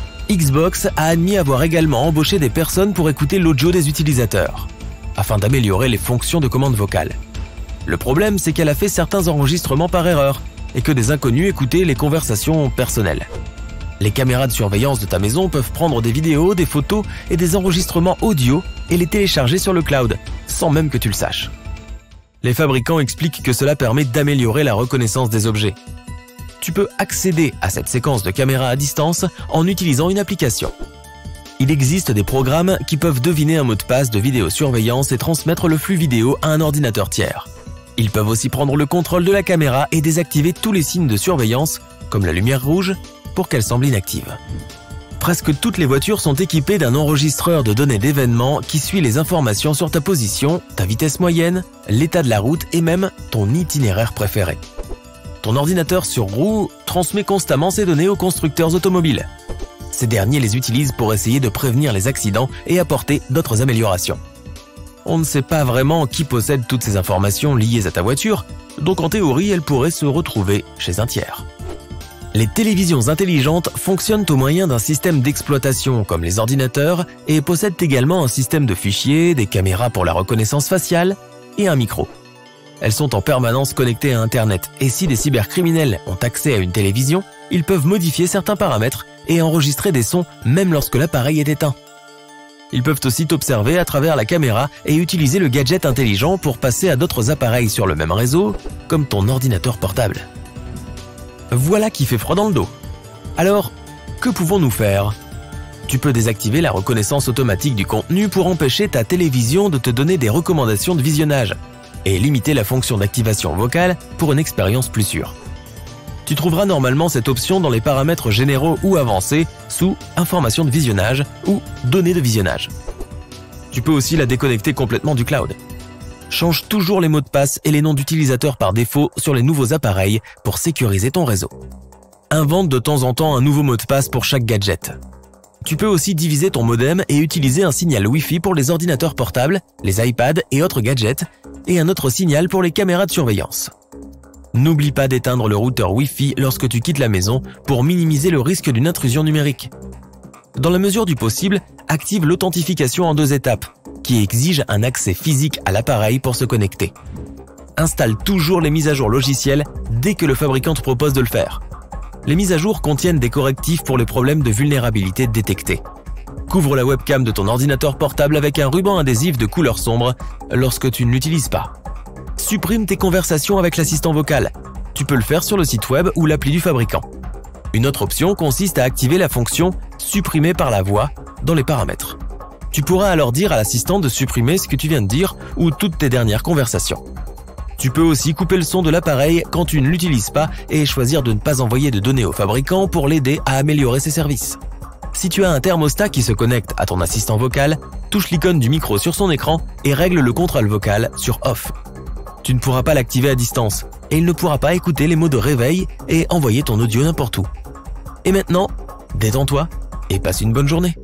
Xbox a admis avoir également embauché des personnes pour écouter l'audio des utilisateurs, afin d'améliorer les fonctions de commande vocale. Le problème, c'est qu'elle a fait certains enregistrements par erreur et que des inconnus écoutaient les conversations personnelles. Les caméras de surveillance de ta maison peuvent prendre des vidéos, des photos et des enregistrements audio et les télécharger sur le cloud, sans même que tu le saches. Les fabricants expliquent que cela permet d'améliorer la reconnaissance des objets. Tu peux accéder à cette séquence de caméras à distance en utilisant une application. Il existe des programmes qui peuvent deviner un mot de passe de vidéosurveillance et transmettre le flux vidéo à un ordinateur tiers. Ils peuvent aussi prendre le contrôle de la caméra et désactiver tous les signes de surveillance, comme la lumière rouge, pour qu'elle semble inactive. Presque toutes les voitures sont équipées d'un enregistreur de données d'événements qui suit les informations sur ta position, ta vitesse moyenne, l'état de la route et même ton itinéraire préféré. Ton ordinateur sur roue transmet constamment ces données aux constructeurs automobiles. Ces derniers les utilisent pour essayer de prévenir les accidents et apporter d'autres améliorations. On ne sait pas vraiment qui possède toutes ces informations liées à ta voiture, donc en théorie, elles pourraient se retrouver chez un tiers. Les télévisions intelligentes fonctionnent au moyen d'un système d'exploitation comme les ordinateurs et possèdent également un système de fichiers, des caméras pour la reconnaissance faciale et un micro. Elles sont en permanence connectées à Internet et si des cybercriminels ont accès à une télévision, ils peuvent modifier certains paramètres et enregistrer des sons même lorsque l'appareil est éteint. Ils peuvent aussi t'observer à travers la caméra et utiliser le gadget intelligent pour passer à d'autres appareils sur le même réseau, comme ton ordinateur portable. Voilà qui fait froid dans le dos. Alors, que pouvons-nous faire ? Tu peux désactiver la reconnaissance automatique du contenu pour empêcher ta télévision de te donner des recommandations de visionnage et limiter la fonction d'activation vocale pour une expérience plus sûre. Tu trouveras normalement cette option dans les paramètres généraux ou avancés sous « Informations de visionnage » ou « Données de visionnage ». Tu peux aussi la déconnecter complètement du cloud. Change toujours les mots de passe et les noms d'utilisateurs par défaut sur les nouveaux appareils pour sécuriser ton réseau. Invente de temps en temps un nouveau mot de passe pour chaque gadget. Tu peux aussi diviser ton modem et utiliser un signal Wi-Fi pour les ordinateurs portables, les iPads et autres gadgets, et un autre signal pour les caméras de surveillance. N'oublie pas d'éteindre le routeur Wi-Fi lorsque tu quittes la maison pour minimiser le risque d'une intrusion numérique. Dans la mesure du possible, active l'authentification en 2 étapes, qui exige un accès physique à l'appareil pour se connecter. Installe toujours les mises à jour logicielles dès que le fabricant te propose de le faire. Les mises à jour contiennent des correctifs pour les problèmes de vulnérabilité détectés. Couvre la webcam de ton ordinateur portable avec un ruban adhésif de couleur sombre lorsque tu ne l'utilises pas. Supprime tes conversations avec l'assistant vocal. Tu peux le faire sur le site web ou l'appli du fabricant. Une autre option consiste à activer la fonction « Supprimer par la voix » dans les paramètres. Tu pourras alors dire à l'assistant de supprimer ce que tu viens de dire ou toutes tes dernières conversations. Tu peux aussi couper le son de l'appareil quand tu ne l'utilises pas et choisir de ne pas envoyer de données au fabricant pour l'aider à améliorer ses services. Si tu as un thermostat qui se connecte à ton assistant vocal, touche l'icône du micro sur son écran et règle le contrôle vocal sur Off. Tu ne pourras pas l'activer à distance et il ne pourra pas écouter les mots de réveil et envoyer ton audio n'importe où. Et maintenant, détends-toi et passe une bonne journée.